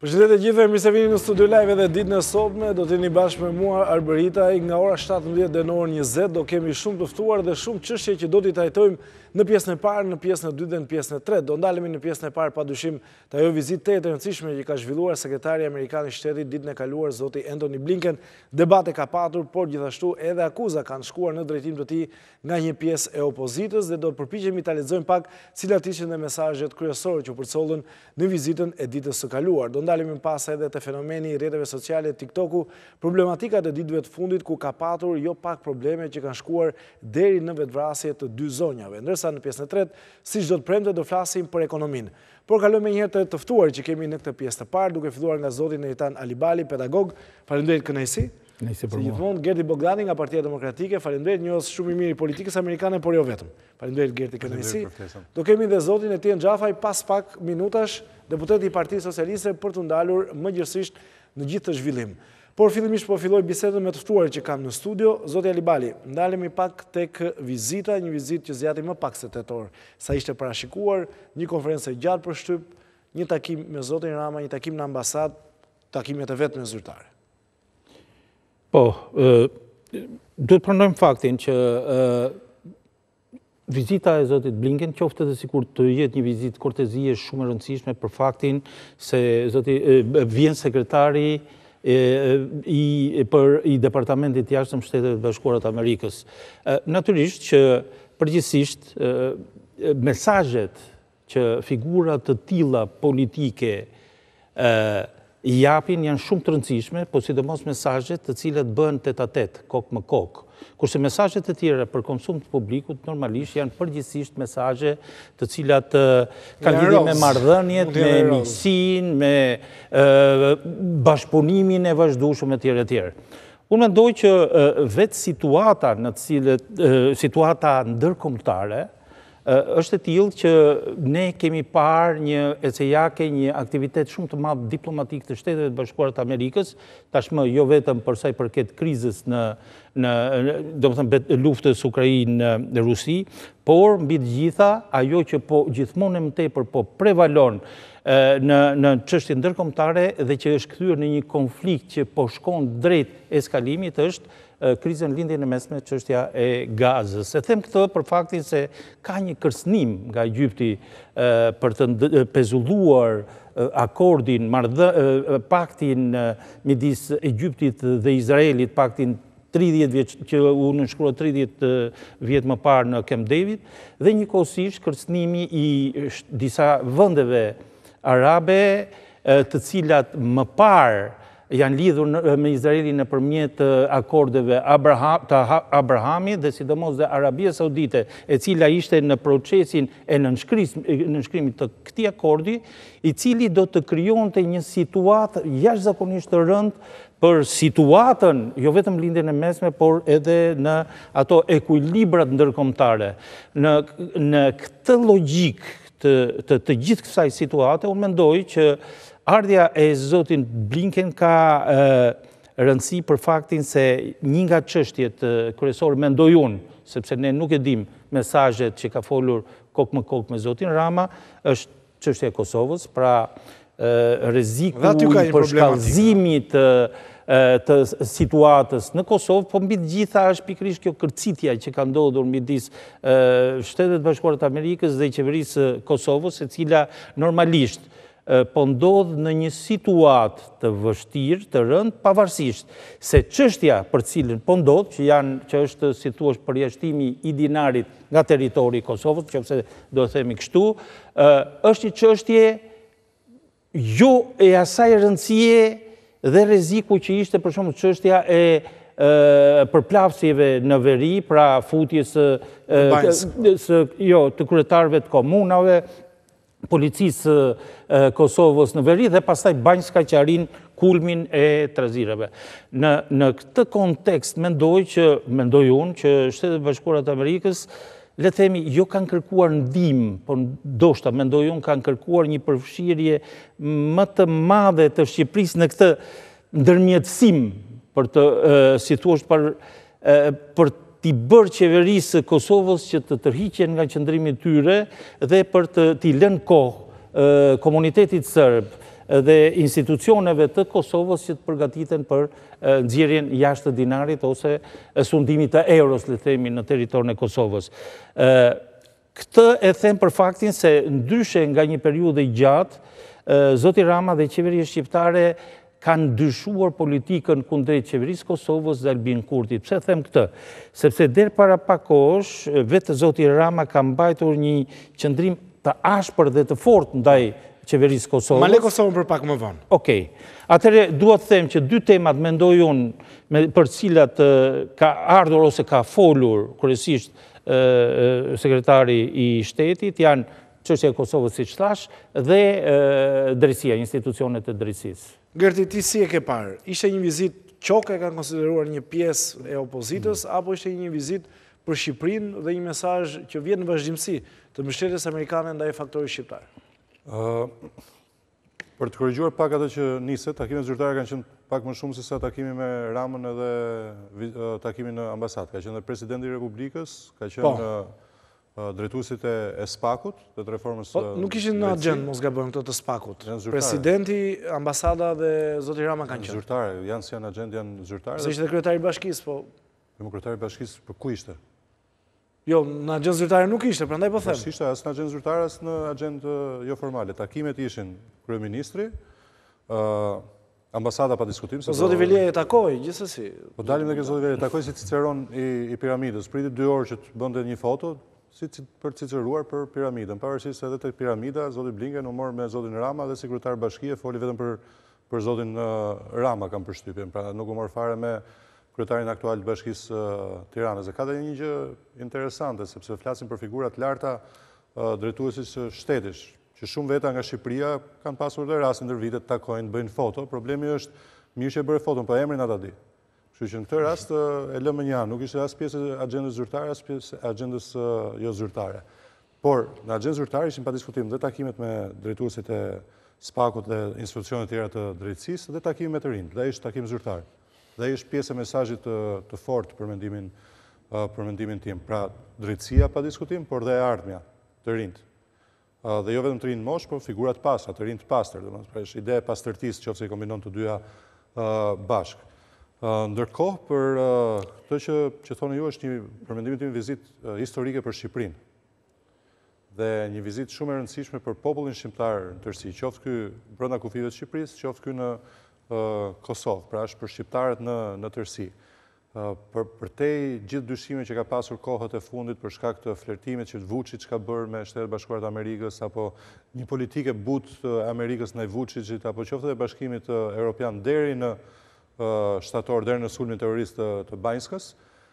Përshëndetje gjithëve, mirë se vini në studio live edhe ditën e sotme. Do të jeni bashkë me mua Arberita nga ora 17 deri në orën 20. Do kemi shumë të ftuar dhe shumë çështje që do t'i trajtojmë në pjesën e parë, në pjesën e dytë dhe në pjesën e tretë. Do ndalemi në pjesën e parë padyshim të ajo vizitë të rëndësishme që ka zhvilluar sekretari amerikan i shtetit ditën e kaluar, zoti Antony Blinken. Debate ka patur, por gjithashtu edhe akuza kanë shkuar në drejtim të tij nga një pjesë e opozitës dhe do të përpiqemi ta lexojmë pak cilat ishin dhe mesazhet kryesorë që përcollën në vizitën e ditës së kaluar. Do ndalemi pas edhe të fenomeni i rrjeteve sociale TikToku, problematikat e ditëve të fundit ku ka patur jo pak probleme që kanë shkuar deri në vetvrasje të dy zonjave. Ndërsa në pjesën e tretë, siç do të premte, do flasim për ekonominë. Por kalojmë një herë të ftuar që kemi në këtë pjesë të parë, duke filluar nga zoti Neritan Alibali, pedagog. Faleminderit kënaqësi. Nëse për mua. Gerti Bogdani nga Partia Demokratike, faleminderit, njohës shumë i mirë i politikës amerikane, por jo vetëm. Faleminderit Gerti, kënaqësi. Do kemi edhe zotin Etienne Xhafaj pas pak minutash, deputeti i Partisë Socialiste, për të ndalur më gjithësisht në gjithë të zhvillim. Por fillimisht po filloj bisedën me të ftuarit që kam në studio. Zoti Alibali, ndalemi pak tek vizita, një vizitë që zgjati më pak se 8 orë sa ishte parashikuar, një konferencë e gjatë për shtyp, një takim me zotin Rama, një takim në ambasadë, takimet e vetme zyrtare. Po, duhet pranojmë faktin që vizita e zotit Blinken qoftë edhe sikur të jetë një vizitë kortezie shumë e rëndësishme për faktin se vjen sekretari i Departamentit të Jashtëm Shtetet Bashkuara të Amerikës. Natyrisht që përgjithsisht mesazhet që figura të tilla politike i japin janë shumë të rëndësishme, po sidomos mesazhet të cilat bëhen tet-a-tet, kokë me kokë. Kurse mesazhet e tjera për konsum të publikut normalisht janë përgjithsisht mesazhe të cilat kanë lidhje me marrëdhëniet, me miqësinë, me bashkëpunimin e vazhdueshëm etj. Unë mendoj që vetë situata ndërkombëtare është e tillë që ne kemi parë një aktivitet shumë të madh diplomatik të Shteteve të Bashkuara të Amerikës, tashmë jo vetëm për sa i përket krizës domethënë luftës Ukrainë-Rusi, por mbi të gjitha ajo që gjithmonë më tepër prevalon në çështje ndërkombëtare dhe që është kthyer në një konflikt që po shkon drejt eskalimit është krizën lindjen e mesme, çështja e Gazës. E them këtë për faktin se ka një kërcënim nga Egypti për të pezulluar akordin, paktin midis Egyptit dhe Izraelit, paktin 30 vjeç që u nënshkrua 30 vjet më parë në Camp David, dhe njëkohësisht kërcënimi i disa vendeve arabe, të cilat më parë janë lidhur me Izraelin nëpërmjet akordeve të Abrahamit dhe sidomos dhe Arabia Saudite, e cila ishte në procesin e nënshkrimit të këtij akordi, i cili do të krijonte një situatë jashtëzakonisht të rëndë për situatën, jo vetëm lindjen e mesme, por edhe në ato ekuilibrat ndërkombëtare. Në këtë logjikë të gjithë kësaj situate, unë mendoj që ardhja e zotin Blinken ka rëndësi për faktin se një nga çështjet kryesore, mendoj unë, sepse ne nuk e dim mesazhet që ka folur kokë më kokë me zotin Rama, është çështja e Kosovës, pra rreziku i përshkallëzimit të situatës në Kosovë, po mbi të gjitha është pikërisht kjo kërcitja që ka ndodhur midis Shtetet Bashkuara të Amerikës dhe qeverisë së Kosovës, e cila normalisht po ndodh në një situatë të vështirë, të rëndë, pavarësisht se çështja për cilën po ndodh, që është si thua përjashtimi i dinarit nga territori i Kosovës, nëse do të themi kështu, është një çështje jo e asaj rëndësie dhe rreziku që ishte për shembull çështja e përplasjeve në veri, pra futjes të kryetarëve të komunave, policisë Kosovës në veri dhe pastaj Banjska që arrin kulmin e trazirave. Në këtë kontekst mendoj unë që Shtetet Bashkuara të Amerikës, le të themi, jo kanë kërkuar ndihmë, por ndoshta mendoj unë kanë kërkuar një përfshirje më të madhe të Shqipërisë në këtë ndërmjetësim për të si thua për t'i bërë qeverisë Kosovës që të tërhiqen nga qëndrimi tyre dhe për t'i lënë kohë komunitetit sërb dhe institucioneve të Kosovës që të përgatiten për nxjerrjen jashtë dinarit ose sundimit të euros, le themi, në territorin e Kosovës. Këtë e them për faktin se ndryshe nga një periudhë gjatë, zoti Rama dhe qeveria shqiptare kanë ndryshuar politikën kundrejt qeverisë Kosovës dhe Albin Kurtit. Pse them këtë? Sepse deri para pak kohësh, vetë zoti Rama ka mbajtur një qëndrim të ashpër dhe të fortë ndaj qeverisë Kosovës. Ma le Kosovën për pak më vonë. Okej. Atëherë dua të them që dy temat mendoj unë për cilat ka ardhur ose ka folur kryesisht sekretari i shtetit janë çështja e Kosovës, siç thash, dhe drejtësia, institucionet e drejtësisë. Gerti, ti si e ke parë? Ishte një vizitë qoke, kanë konsideruar një pjesë e opozitës, apo ishte një vizitë për Shqipërinë dhe një mesazh që vjen në vazhdimsi të mbështetjes amerikane ndaj faktorit shqiptar? Për të korrigjuar pak atë që niset, takimet zyrtare kanë qenë pak më shumë se sa takimi me Ramën edhe takimi në ambasadë. Ka qenë dhe presidenti i Republikës, ka qenë drejtuesit e SPAK-ut, dhe të reformës... Nuk ishin në agjendë, mos gabojmë këto të SPAK-ut. Presidenti, ambasada dhe zoti Rama kanë qenë. Zyrtare, janë si janë agjendë, janë zyrtare. Se ishte kryetari i bashkisë, po... Kryetari i bashkisë, për ku ishte? Jo, në agjendë zyrtare nuk ishte, prandaj po them. Ishte as në agjendë zyrtare, as në agjendë jo formale. Takimet ishin kryeministri, ambasada pa diskutim. Po zoti Velia e takoi, gjithsesi. Po dalim dhe ke zoti Velia, takoi si Ciceron i piramidës. Priti 2 orë që të bënte një foto, si për ciceruar për piramidën. Pavarësisht edhe të piramida, zoti Blinken u morë me zotin Rama dhe si kryetar bashkie foli vetëm për zotin Rama kam përshtypjen. Pra nuk u morë fare me kryetarin aktual të bashkisë Tiranës. Dhe ka dhe një gjë interesante, sepse flasim për figurat larta drejtuesis shtetish, që shumë veta nga Shqipëria kanë pasur dhe rast ndër vitet takojnë, bëjnë foto. Problemi është mirë që e bëre foton, pa emrin ata di. Kështu që në këtë rast e lëmë një anë, nuk ishte as pjesë e agjendës zyrtare, as pjesë e agjendës jo zyrtare. Por, në agjendë zyrtare ishim pa diskutim dhe takimet me drejtuesit e SPAK-ut dhe institucionet tjera të drejtësisë dhe takimet me të rinjt, dhe ishte takim zyrtar. Dhe ishte pjesë e mesazhit të fortë për mendimin tim. Pra, drejtësia pa diskutim, por dhe e ardhmja të rinjt. Dhe jo vetëm të rinjt mosh, por figurat pastra, të rinjt pastër. Pra, ishte ide e pastërtisë, qofse i kombinon të dyja bashkë. Ndërkohë, për këtë që thonë ju është një përmendimin tim vizitë historike për Shqipërinë dhe një vizitë shumë e rëndësishme për popullin shqiptar në tërësi, qoftë ky brenda kufive të Shqipërisë, qoftë ky në Kosovë, pra është për shqiptarët në tërësi. Për te gjithë dyshime që ka pasur kohët e fundit për shkak të flirtimit që Vučić ka bërë me Shtetet Bashkuara të Amerikës, apo një politike butë të Amerikës ndaj Vučićit, apo qoftë dhe Bashkimit Evropian deri në shtator deri në sulmin terrorist të Banjskës,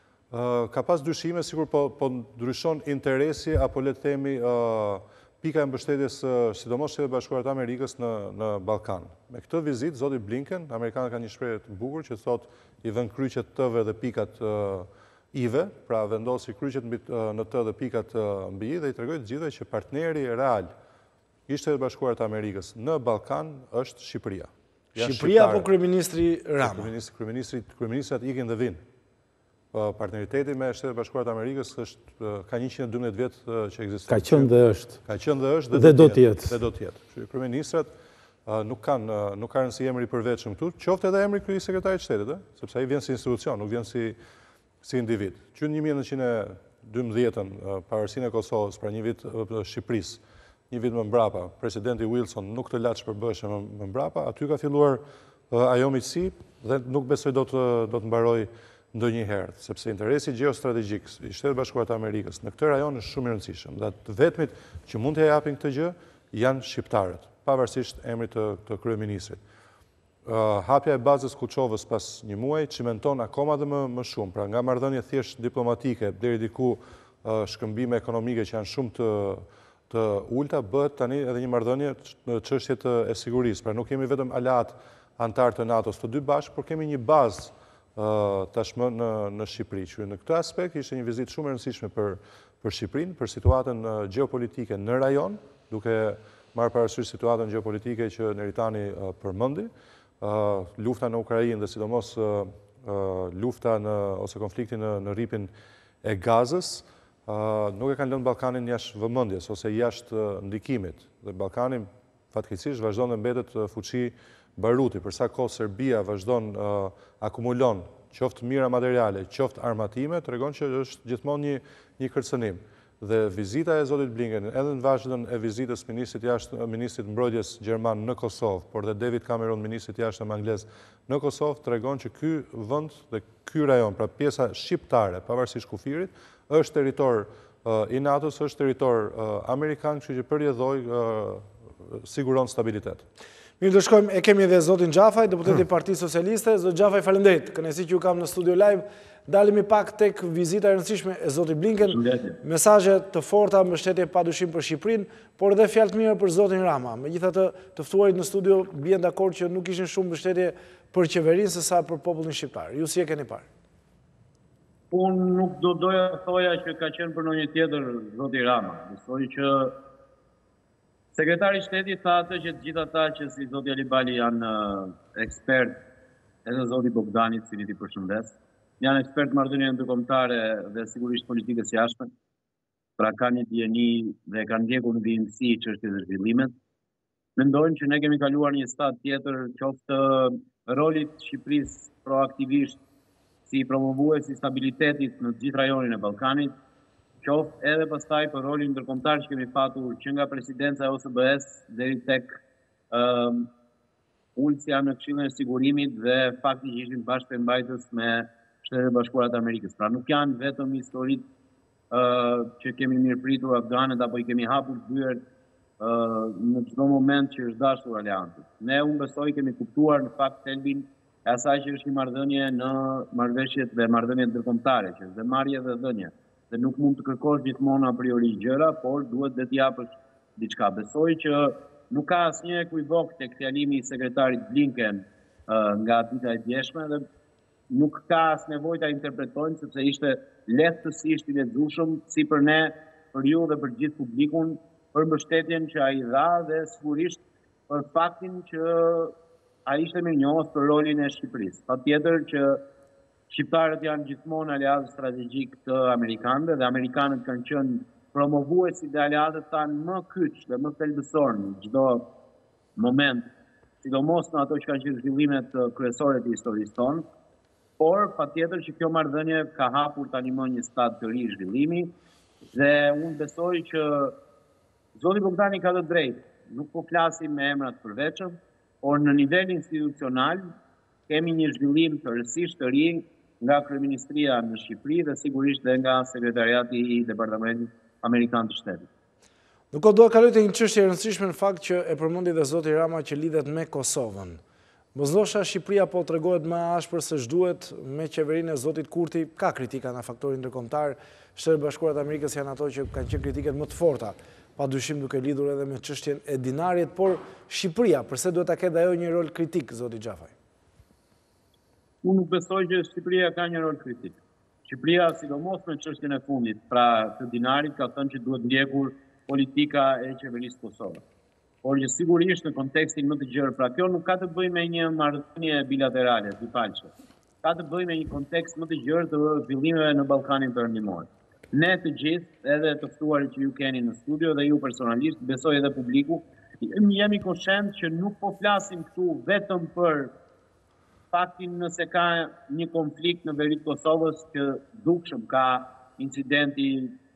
ka pas dyshime, sikur po ndryshon interesi, apo le të themi pika e mbështetjes, sidomos Shtetet Bashkuara të Amerikës në Ballkan. Me këtë vizitë, zoti Blinken, amerikanët kanë një shprehje të bukur që thotë i vën kryqet të-ve dhe pikat i-ve, pra vendosi kryqet në të dhe pikat mbi i dhe i tregoi të gjithëve që partneri real i Shtetet Bashkuara të Amerikës në Ballkan është Shqipëria. Shqipëria apo kryeministri Rama? Kryeministrat ikin dhe vinë. Partneriteti me Shtetet Bashkuara të Amerikës ka 112 vjetë që ekziston. Ka qenë dhe është. Ka qenë dhe është dhe do të jetë. Dhe do të jetë. Kryeministrat nuk kanë rëndësi emri përveçëm këtu, qoftë edhe emri kryesekretari i shtetit, sepse ai vjen si institucion, nuk vjen si individ. Që në 1912-ën, pavarësinë e Kosovës, pra një vit Shqipërisë, një vit më mbrapa, presidenti Wilson nuk të laç përbëshe më mbrapa, aty ka filluar ajo miqësi dhe nuk besoj do të mbaroj ndonjëherë, sepse interesi gjeostrategjik i Shtetet Bashkuara të Amerikës në këtë rajon është shumë i rëndësishëm. Dhe të vetmit që mund të japin këtë gjë janë shqiptarët, pavarësisht emrit të kryeministrit. Hapja e bazës Kuçovës pas një muaji çimenton akoma dhe më shumë, pra nga marrëdhënie thjesht diplomatike deri diku shkëmbime ekonomike që janë shumë të ulta, bëhet tani edhe një marrëdhënie në çështjet e sigurisë. Pra nuk kemi vetëm aleat antar të NATO-s të dy bashkë, por kemi një bazë tashmë në Shqipëri. Që në këtë aspekt ishte një vizitë shumë e rëndësishme për Shqipërinë, për situatën gjeopolitike në rajon, duke marrë parasysh situatën gjeopolitike që Neritani përmendi, lufta në Ukrainë dhe sidomos lufta ose konflikti në rripin e Gazës, nuk e kanë lënë Ballkanin jashtë vëmendjes ose jashtë ndikimit. Dhe Ballkani fatkeqësisht vazhdon të mbetet fuqi baruti, përsa kohë Serbia vazhdon akumulon qoftë mira materiale, qoftë armatime, tregon që është gjithmonë një kërcënim. Dhe vizita e zotit Blinken, edhe në vazhdon e vizitës ministrit mbrojtjes Gjerman në Kosovë, por dhe David Cameron, ministrit jashtëm anglez në Kosovë, tregon që ky vend dhe ky rajon, pra pjesa shqiptare, pavarësisht kufirit, është territor i NATO-s, është territor amerikan, kështu që përjedhoj siguron stabilitet. Mirë, të shkojmë, e kemi edhe zotin Gjafaj, deputeti Partisë Socialiste. Zot Gjafaj, falenderit. Kënaqësi që ju kam në studio live. Dalemi pak tek vizita e rëndësishme e zotit Blinken. Mesazhe të forta, mbështetje padyshim për Shqipërinë, por edhe fjalë të mira për zotin Rama. Megjithatë, të ftuarit në studio bien dakord që nuk kishin shumë mbështetje për qeverinë sesa për popullin shqiptar. Ju si e keni parë? Unë nuk do doja thoja që ka qenë për ndonjë tjetër zoti Rama. Besoj që sekretari i shtetit tha atë që të gjithë ata që si zoti Ali Bali janë ekspert, edhe zoti Bogdani, i cili i përshëndes, janë ekspert marrëdhënie ndërkombëtare dhe sigurisht politikës jashtme. Pra kanë një dieni dhe kanë ndjekur në vijimësi çështjet e zhvillimit. Mendojnë që ne kemi kaluar një stad tjetër, qoftë rolit të Shqipërisë proaktivisht si promovues i stabilitetit në të gjithë rajonin e Ballkanit, qoftë edhe pastaj për rolin ndërkombëtar që kemi patur që nga presidenca e OSBE-s deri tek ulësja në Këshillin e Sigurimit dhe fakti që ishin bashkëmbajtës me Shtetet e Bashkuara të Amerikës. Pra nuk janë vetëm historitë që kemi mirëpritur afganët apo i kemi hapur dyert në çdo moment që është dashur aleanci. Ne unë besoj kemi kuptuar në fakt thelbin e asaj që është një marrëdhënie në marrëveshjet dhe marrëdhëniet ndërkombëtare, që është dhe marrje dhe dhënie. Dhe nuk mund të kërkosh gjithmonë a priori gjëra, por duhet dhe t'japësh diçka. Besoj që nuk ka asnjë ekuivok tek fjalimi i sekretarit Blinken nga dita e djeshme dhe nuk ka as nevojë ta interpretojmë sepse ishte lehtësisht i lexueshëm si për ne, për ju dhe për gjithë publikun, për mbështetjen që ai dha dhe sigurisht për faktin që ai ishte mirënjohës për rolin e Shqipërisë. Patjetër që shqiptarët janë gjithmonë aleatë strategjik të amerikanëve dhe amerikanët kanë qenë promovuesit dhe aleatët tanë më kyç dhe më thelbësor në çdo moment, sidomos në ato që kanë qenë zhvillimet kryesore të historisë tonë, por patjetër që kjo marrëdhënie ka hapur tani më një stad të ri zhvillimi dhe unë besoj që zoti Bogdani ka të drejtë. Nuk po flasim me emra të përveçëm, por në nivel institucional kemi një zhvillim të rësisht të ri nga Kryeministria në Shqipëri dhe sigurisht dhe nga Sekretariati i Departamentit Amerikan të Shtetit. Nuk do të kaloj te një çështje e rëndësishme në fakt që e përmendi dhe zoti Rama që lidhet me Kosovën. Mos ndoshta Shqipëria po tregohet më ashpër se ç'duhet me qeverinë e zotit Kurti, ka kritika nga faktori ndërkombëtar, Shtetet e Bashkuara të Amerikës janë ato që kanë qenë kritiket më të forta, padyshim duke lidhur edhe me çështjen e dinarit, por Shqipëria, përse duhet ta ketë ajo një rol kritik, zoti Xhafaj? Unë nuk besoj që Shqipëria ka një rol kritik. Shqipëria, sidomos në çështjen e fundit, pra të dinarit, ka thënë që duhet ndjekur politika e qeverisë Kosovës. Por që sigurisht në kontekstin më të gjerë, pra kjo nuk ka të bëjë me një marrëdhënie bilaterale, dyfalqe. Ka të bëjë me një kontekst më të gjerë të zhvillimeve në Ballkanin Perëndimor. Ne të gjithë, edhe të ftuarit që ju keni në studio dhe ju personalisht, besoj edhe publiku, jemi konshent që nuk po flasim këtu vetëm për faktin nëse ka një konflikt në veri të Kosovës që dukshëm ka incidenti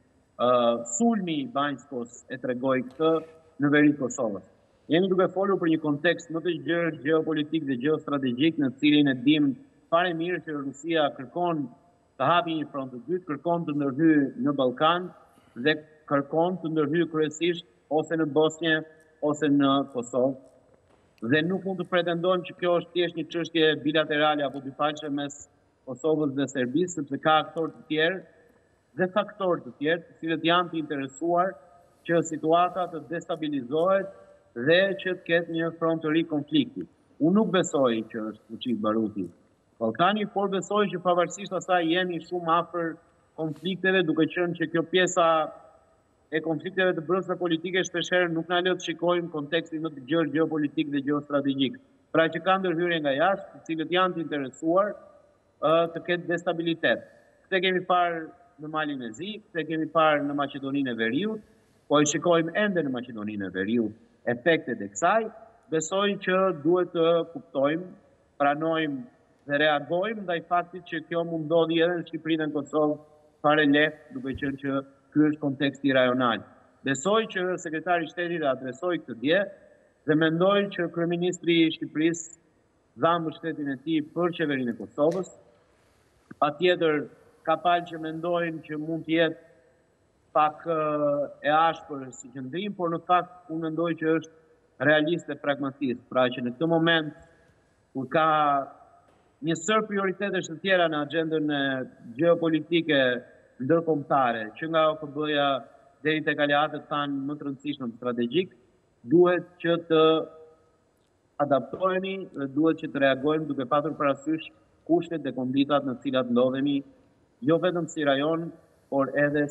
sulmi i Banjskos e tregoi këtë në veri të Kosovës. Jemi duke folur për një kontekst më të gjerë geopolitik dhe geostrategjik në cilin e dim fare mirë që Rusia kërkon të hapi një front të dytë, kërkon të ndërhyjë në Ballkan dhe kërkon të ndërhyjë kryesisht ose në Bosnjë ose në Kosovë. Dhe nuk mund të pretendojmë që kjo është thjesht një çështje bilaterale apo dyfaqe mes Kosovës dhe Serbisë, sepse ka aktorë të tjerë dhe faktorë të tjerë, të cilët janë të interesuar që situata të destabilizohet dhe që të ketë një front të ri konflikti. Unë nuk besoj që është fuqi baruti Ballkani, por besoj që pavarësisht asaj jemi shumë afër konflikteve, duke qenë që kjo pjesa e konflikteve të brendshme politike shpeshherë nuk na lë të shikojmë kontekstin më të gjerë geopolitik dhe geostrategjik. Pra që ka ndërhyrje nga jashtë, të cilët janë të interesuar të ketë destabilitet. Këtë kemi parë në Malin e Zi, këtë kemi parë në Maqedoninë e Veriut, po e shikojmë ende në Maqedoninë e Veriut. efektet e kësaj, besoj që duhet të kuptojmë, pranojmë dhe reagojmë ndaj faktit që kjo mund ndodhi edhe në Shqipërinë dhe në Kosovë fare lehtë, duke qenë që ky është konteksti rajonal. Besoj që sekretari i shtetit adresoi këtë dje dhe mendoj që kryeministri i Shqipërisë dha mbështetjen e tij për qeverinë e Kosovës. Patjetër ka palë që mendojnë që mund të jetë pak e ashpër si qëndrim, por në fakt unë mendoj që është realist dhe pragmatist. Pra që në këtë moment, kur ka një sër prioritetesh të tjera në agendën geopolitike ndërkombëtare, që nga OKB-ja deri tek aleatët tanë më të rëndësishëm strategjik, duhet që të adaptohemi dhe duhet që të reagojmë duke patur parasysh kushtet dhe konditat në cilat ndodhemi, jo vetëm si rajon, por edhe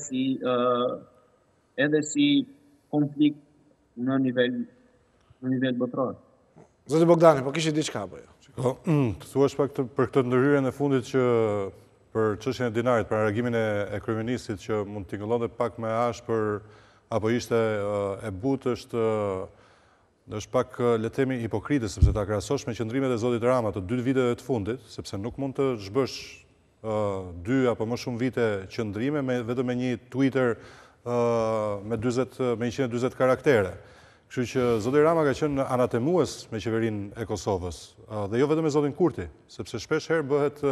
si konflikt në nivel botror. Zoti Bogdani, po kishit diçka apo jo? Të thuash pak për këtë ndërhyrjen e fundit që për çështjen e dinarit, për reagimin e kryeministit që mund t'i ngëllonte pak më ashpër apo ishte e butë, është pak le të themi hipokrite, sepse ta krahasosh me qëndrimet e zotit Rama të 2 viteve të fundit, sepse nuk mund të zhbësh 2 apo më shumë vite qëndrime vetëm me një Twitter me 140 karaktere. Kështu që zoti Rama ka qenë anatemues me qeverinë e Kosovës, dhe jo vetëm me zotin Kurti, sepse shpesh herë bëhet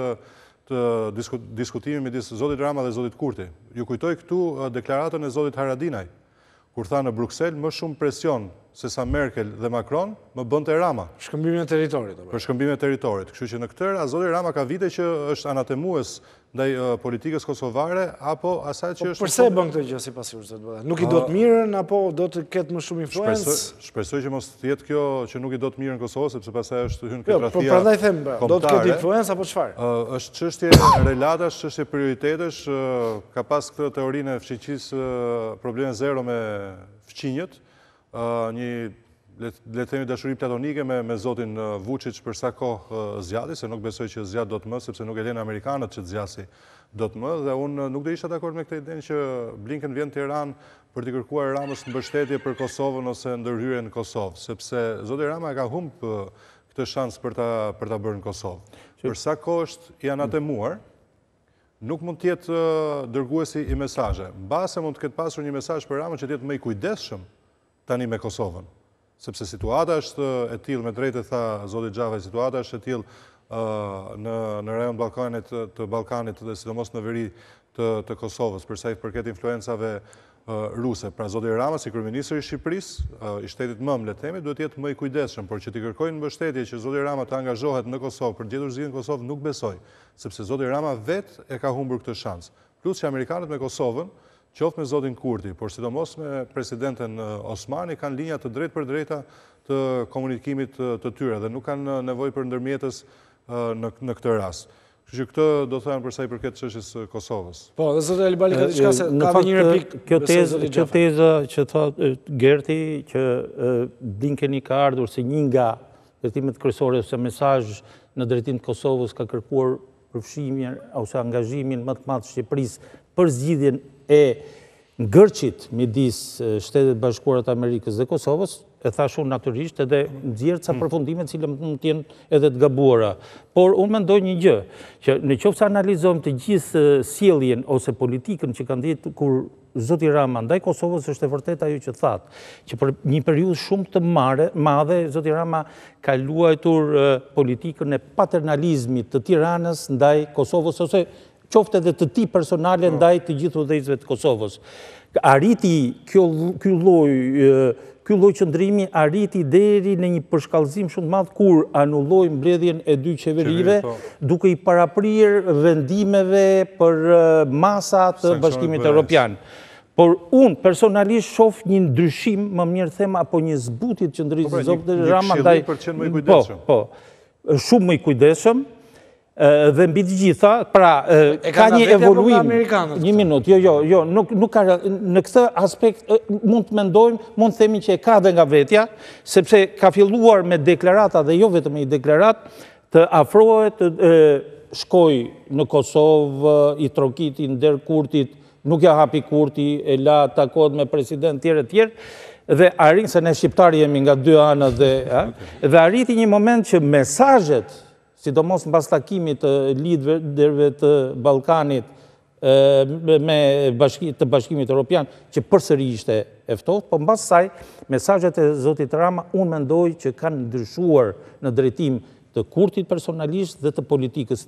diskutimi midis zotit Rama dhe zotit Kurti. Ju kujtoj këtu deklaratën e zotit Haradinaj, kur tha në Bruksel më shumë presion se sa Merkel dhe Macron më bënte Rama. Shkëmbimin e territorit. Për shkëmbimin e territorit. Kështu që në këtë rast zoti Rama ka vite që është anatemues ndaj politikës kosovare apo asaj që është. Përse e bën këtë gjë sipas jush, zot Bogdani? Nuk i do të mirën apo do të ketë më shumë influencë? Shpresoj që mos të jetë kjo që nuk i do të mirën Kosovës, sepse pastaj është hyrë këtë rrethia. Po prandaj them, do të ketë influencë apo çfarë? Është çështje relatash, çështje prioritetesh, ka pas këtë teorinë e fshiqisë probleme zero me fqinjët, një le të themi dashuri platonike me zotin Vučić për sa kohë zgjati, se nuk besoj që zgjat do të më, sepse nuk e lënë amerikanët që të zgjasi do të më, dhe unë nuk do isha dakord me këtë idenë që Blinken vjen në Tiranë për të kërkuar Ramës mbështetje për Kosovën ose ndërhyrje në Kosovë, sepse zoti Rama ka humbë këtë shans për ta bërë në Kosovë. Për sa kohë është i anatemuar, nuk mund të jetë dërguesi i mesazhe. Mbase mund të ketë pasur një mesazh për Ramën që të jetë më i kujdesshëm tani me Kosovën. Sepse situata është e tillë, me drejtë tha zoti Xhavaj, situata është e tillë në rajon të Ballkanit dhe sidomos në veri të Kosovës, për sa i përket influencave ruse. Pra zoti Rama, si kryeministri i Shqipërisë, i shtetit mëm, le të themi, duhet të jetë më i kujdesshëm, por që t'i kërkojnë mbështetje që zoti Rama të angazhohet në Kosovë për të gjetur zgjidhjen në Kosovë, nuk besoj, sepse zoti Rama vetë e ka humbur këtë shans. Plus që amerikanët me Kosovën, qoftë me zotin Kurti, por sidomos me presidenten Osmani, kanë linja të drejtë për drejta të komunikimit të tyre dhe nuk kanë nevojë për ndërmjetës në këtë rast. Kështu që këtë do të thënë për sa i përket çështjes së Kosovës. Po, dhe zoti Elibali ka diçka se ka një replikë. Kjo teza që thot Gerti që Blinkeni ka ardhur si një nga drejtimet kryesore ose mesazh në drejtim të Kosovës ka kërkuar përfshimin ose angazhimin më të madh të Shqipërisë për zgjidhjen e ngërçit midis Shtetet Bashkuara të Amerikës dhe Kosovës, e thash unë natyrisht edhe nxjerr ca përfundime të cilat mund të jenë edhe të gabuara. Por unë mendoj një gjë, që nëse analizojmë të gjithë sjelljen ose politikën që kanë dhënë kur zoti Rama ndaj Kosovës, është e vërtetë ajo që thatë, që për një periudhë shumë të madhe zoti Rama ka luajtur politikën e paternalizmit të Tiranës ndaj Kosovës ose qoftë edhe të tij personale ndaj të gjithë udhëheqësve të Kosovës. Arriti ky lloj qëndrimi arriti deri në një përshkallëzim shumë të madh kur anulloi mbledhjen e 2 qeverive, duke i paraprirë vendimeve për masa të Bashkimit Evropian. Por unë personalisht shoh një ndryshim, më mirë them, apo një zbutje të qëndrimit të zotit Rama ndaj. Po, shumë më i kujdesshëm. Dhe mbi të gjitha, pra, ka një evoluim. Një minutë, jo, nuk ka, në këtë aspekt mund të mendojmë, mund të themi që e ka dhe nga vetja, sepse ka filluar me deklarata dhe jo vetëm me deklarat, të afrohet, shkoj në Kosovë, i trokiti, nder Kurtit, nuk ja hapi Kurti, e la takohet me president tjerë, dhe arrit, se ne shqiptari jemi nga dy anët dhe arriti një moment që mesazhet, sidomos mbas takimit të liderëve të Ballkanit me të Bashkimit Evropian, që përsëri ishte e ftohtë, po mbas saj mesazhet e zotit Rama unë mendoj që kanë ndryshuar në drejtim të Kurtit personalisht dhe të politikës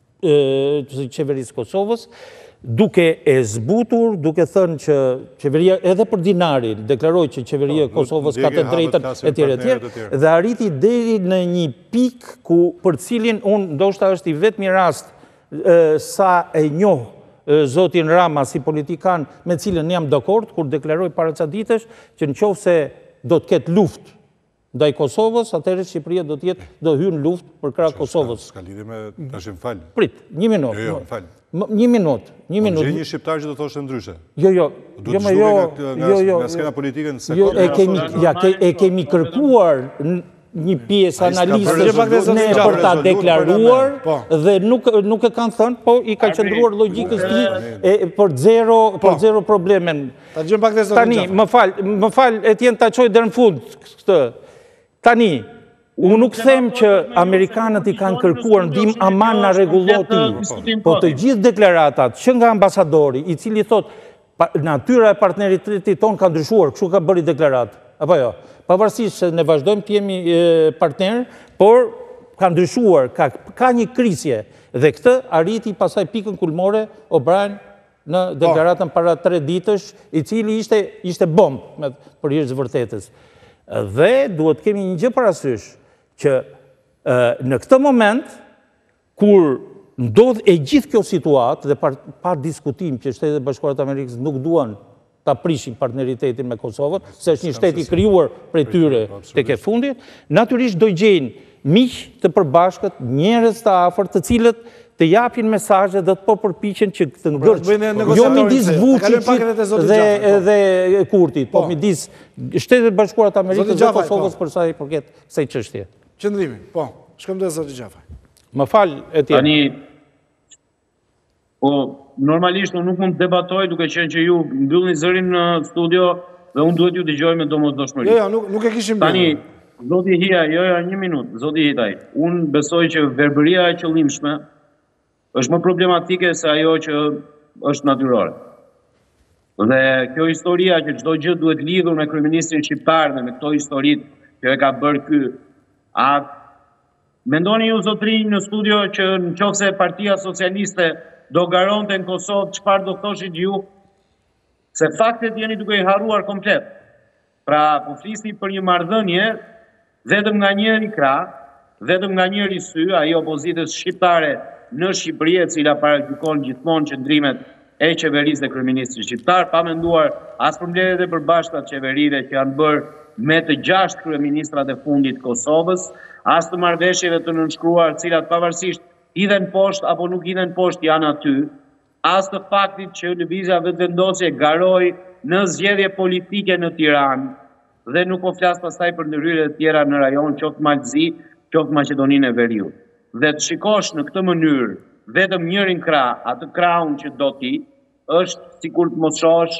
të qeverisë Kosovës, duke e zbutur, duke thënë që qeveria, edhe për dinarin, deklaroi që qeveria e Kosovës ka të drejtën e tjerë, dhe arriti deri në një pik për cilin unë ndoshta është i vetmi rast sa e njoh zotin Rama si politikan me cilën jam dakord, kur deklaroi para ca ditësh që nëse do të ketë luftë ndaj Kosovës, atëherë Shqipëria do hyjë në luftë për krah Kosovës. Ska lidhje me tashim fal. Prit, një minutë. Jo, fal. Një minutë. Gjej një shqiptar që do thoshte ndryshe. Jo. Nga skena politike në sekond. E kemi kërkuar një pjesë analistësh ne për ta deklaruar dhe nuk e kanë thënë, po i ka qëndruar logjikës tij për zero problemen. Tani, më fal, Etjen ta çoj deri në fund këtë. Tani, unë nuk them që Amerikanët i kanë kërkuar ndihmë aman na rregulloti, po të gjithë deklaratat që nga ambasadori, i cili thot natyra e partneritetit ton ka ndryshuar, kështu ka bëri deklarat, apo jo? Pavarësisht se ne vazhdojmë të jemi partner, por ka ndryshuar, ka një krisje, dhe këtë arriti pasaj pikën kulmore O'Brien në deklaratën para 3 ditësh, i cili ishte bomb për hir të vërtetës. Dhe duhet kemi një gjë parasysh, që në këtë moment, kur ndodh e gjithë kjo situatë, dhe pa diskutim që Shtetet e Bashkuara të Amerikës nuk duan ta prishin partneritetin me Kosovën, se është një shtet i krijuar prej tyre tek e fundit, natyrisht do gjejnë miq të përbashkët, njerëz të afërt, të cilët të japin mesazhe dhe të përpiqen që të ngërç. Jo midis Vučićit dhe Kurtit, po midis Shtetet e Bashkuara të Amerikës dhe Kosovës për sa i përket kësaj çështje. Qëndrimi, po, shkojmë te zoti Gjafaj. Më fal, Etjen. Tani, po, normalisht unë nuk mund të debatoj duke qenë që ju mbyllni zërin në studio dhe unë duhet ju dëgjoj me domosdoshmëri. Jo, nuk e kishim Tani, zoti Hija, jo, një minutë, zoti Hitaj. Unë besoj që verbëria e qëllimshme është më problematike se ajo që është natyrore. Dhe kjo historia që çdo gjë duhet lidhur me kryeministrin shqiptar dhe me këto historitë që e ka bërë ky, a mendoni ju zotrinj në studio që nëse Partia Socialiste do garonte në Kosovë, çfarë do thoshit ju? Se faktet jeni duke i harruar komplet. Pra, po flisni për një marrëdhënie vetëm nga njëri krah, vetëm nga njëri sy, ai opozitës shqiptare në Shqipëri, e cila paragjykon gjithmonë qëndrimet e qeverisë dhe kryeministrit shqiptar, pa menduar as për mbledhjet e përbashkëta të qeverive që janë bërë me të 6 kryeministrat e fundit Kosovës, as të marrëveshjeve të nënshkruar, cilat pavarësisht hidhen poshtë apo nuk hidhen poshtë janë aty, as të faktit që lëvizja vetëvendosje garoi në zgjedhje politike në Tiranë, dhe nuk po flas pastaj për ndërhyrje të tjera në rajon, qoftë Malzi, qoftë Maqedoninë e Veriut. Dhe të shikosh në këtë mënyrë vetëm njërin krah, atë krahun që do ti, është sikur të mos shohësh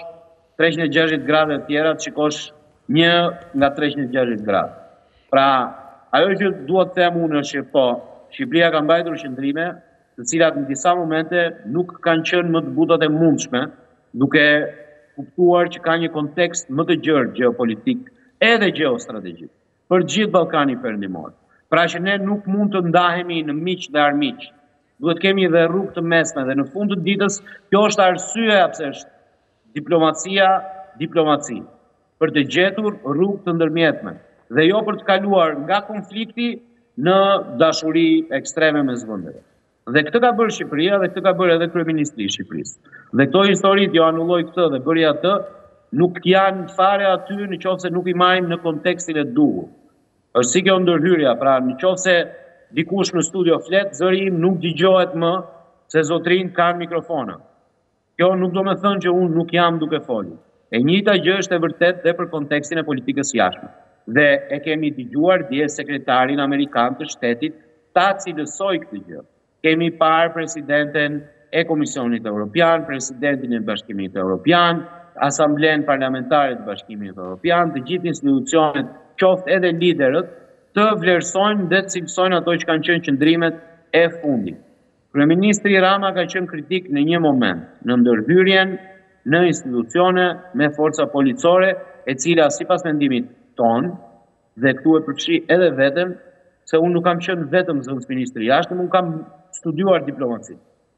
360 gradë të tjera, të shikosh një nga 360 gradë. Pra, ajo që duhet të them unë është që po, Shqipëria ka mbajtur qëndrime, të cilat në disa momente nuk kanë qenë më të butat e mundshme, duke kuptuar që ka një kontekst më të gjerë geopolitik edhe geostrategjik për gjithë Ballkani Perëndimor. Pra që ne nuk mund të ndahemi në miq dhe armiq. Duhet kemi edhe rrugë të mesme dhe në fund të ditës kjo është arsyeja pse është diplomaci. Për të gjetur rrugë të ndërmjetme dhe jo për të kaluar nga konflikti në dashuri ekstreme mes vendeve. Dhe këtë ka bërë Shqipëria dhe këtë ka bërë edhe kryeministri i Shqipërisë. Dhe këto historitë jo anulloi këtë dhe bëri atë, nuk janë fare aty nëse nuk i marrim në kontekstin e duhur. Është si kjo ndërhyrja, pra nëse dikush në studio flet, zëri im nuk dëgjohet më se zotrin kanë mikrofona. Kjo nuk do me thënë që unë nuk jam duke folur. E njëjta gjë është e vërtet dhe për kontekstin e politikës jashtme. Dhe e kemi dëgjuar dje sekretarin amerikan të shtetit ta cilësoj këtë gjë. Kemi parë presidenten e Komisionit Evropian, presidentin e Bashkimit Evropian, Asamblen Parlamentare të Bashkimit Evropian, të gjithë institucionet, qoftë edhe liderët, të vlerësojnë dhe të cilësojnë ato që kanë qenë qëndrimet e fundit. Kryeministri Rama ka qenë kritik në një moment, në ndërhyrjen në institucione me forca policore, e cila sipas mendimit ton, dhe këtu e përfshi edhe veten, se unë nuk kam qenë vetëm zëvendës ministri jashtëm, unë kam studiuar diplomaci.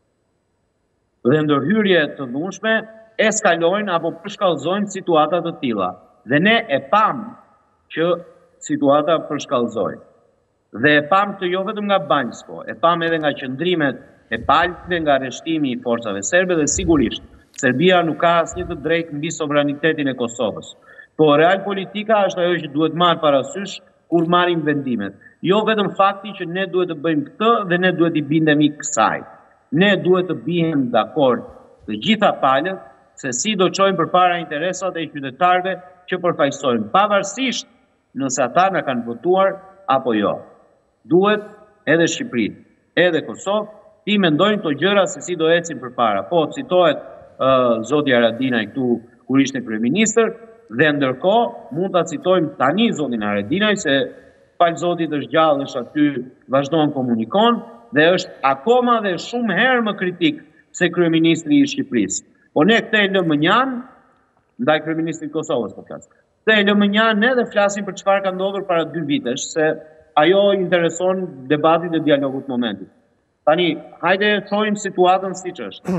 Dhe ndërhyrje të dhunshme eskalojnë apo përshkallëzojnë situata të tilla. Dhe ne e pam që situata përshkallëzoi. Dhe e pam të jo vetëm nga Banjsko, e pam edhe nga qëndrimet e palëve, nga arreshtimi i forcave serbe dhe sigurisht Serbia nuk ka asnjë të drejtë mbi sovranitetin e Kosovës. Po real politika është ajo që duhet marrë parasysh kur marrim vendimet. Jo vetëm fakti që ne duhet të bëjmë këtë dhe ne duhet i bindemi kësaj. Ne duhet të bihem dakord të gjitha palët se si do çojmë përpara interesat e qytetarëve që përfaqësojmë, pavarësisht nëse ata na kanë votuar apo jo. Duhet edhe Shqipëri, edhe Kosovë, ti mendojnë këto gjëra se si do ecin përpara. Po citohet zoti Haradinaj këtu kur ishte kryeministër, dhe ndërkohë mund ta citojmë tani zotin Haradinaj se fal zotit është gjallë, është aty, vazhdon komunikon dhe është akoma dhe shumë herë më kritik se kryeministri i Shqipërisë. Po ne këtë e lëmë njanë, ndaj kryeministrit të Kosovës po flas. Këtë e lëmë njanë dhe flasim për çfarë ka ndodhur para 2 vitesh, se ajo intereson debatin dhe dialogut momentit. Tani, hajde çojmë situatën siç është.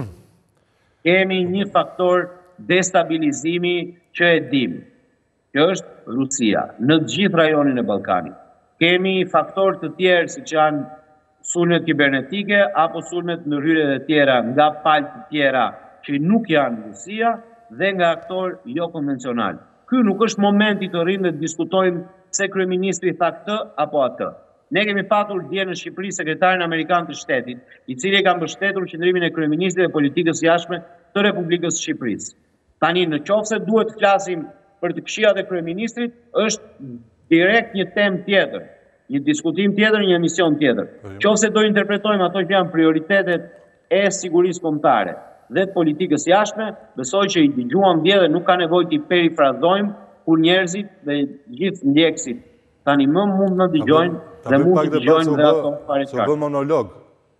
Kemi një faktor destabilizimi që e dim, që është Rusia, në gjithë rajonin e Ballkanit. Kemi faktor të tjerë siç janë sulmet kibernetike apo sulmet në hyrje të tjera nga palë të tjera që nuk janë Rusia dhe nga aktor jo konvencional. Ky nuk është momenti të rrimë dhe diskutojmë se kryeministri tha këtë apo atë. Ne kemi patur dje në Shqipëri sekretarin amerikan të shtetit, i cili ka mbështetur qëndrimin e kryeministrit dhe politikës jashtme të Republikës së Shqipërisë. Tani, në qoftë se duhet të flasim për të këshillat e kryeministrit, është direkt një temë tjetër, një diskutim tjetër, një emision tjetër. Qoftë se do interpretojmë ato që janë prioritetet e sigurisë kombëtare dhe të politikës jashtme, besoj që i dëgjuam dje dhe nuk ka nevojë të perifrazojmë kur njerëzit dhe gjithë ndjekësit tani më mund në dëgjojnë dhe mund të dëgjojnë dhe ato fare qartë. Se bën monolog.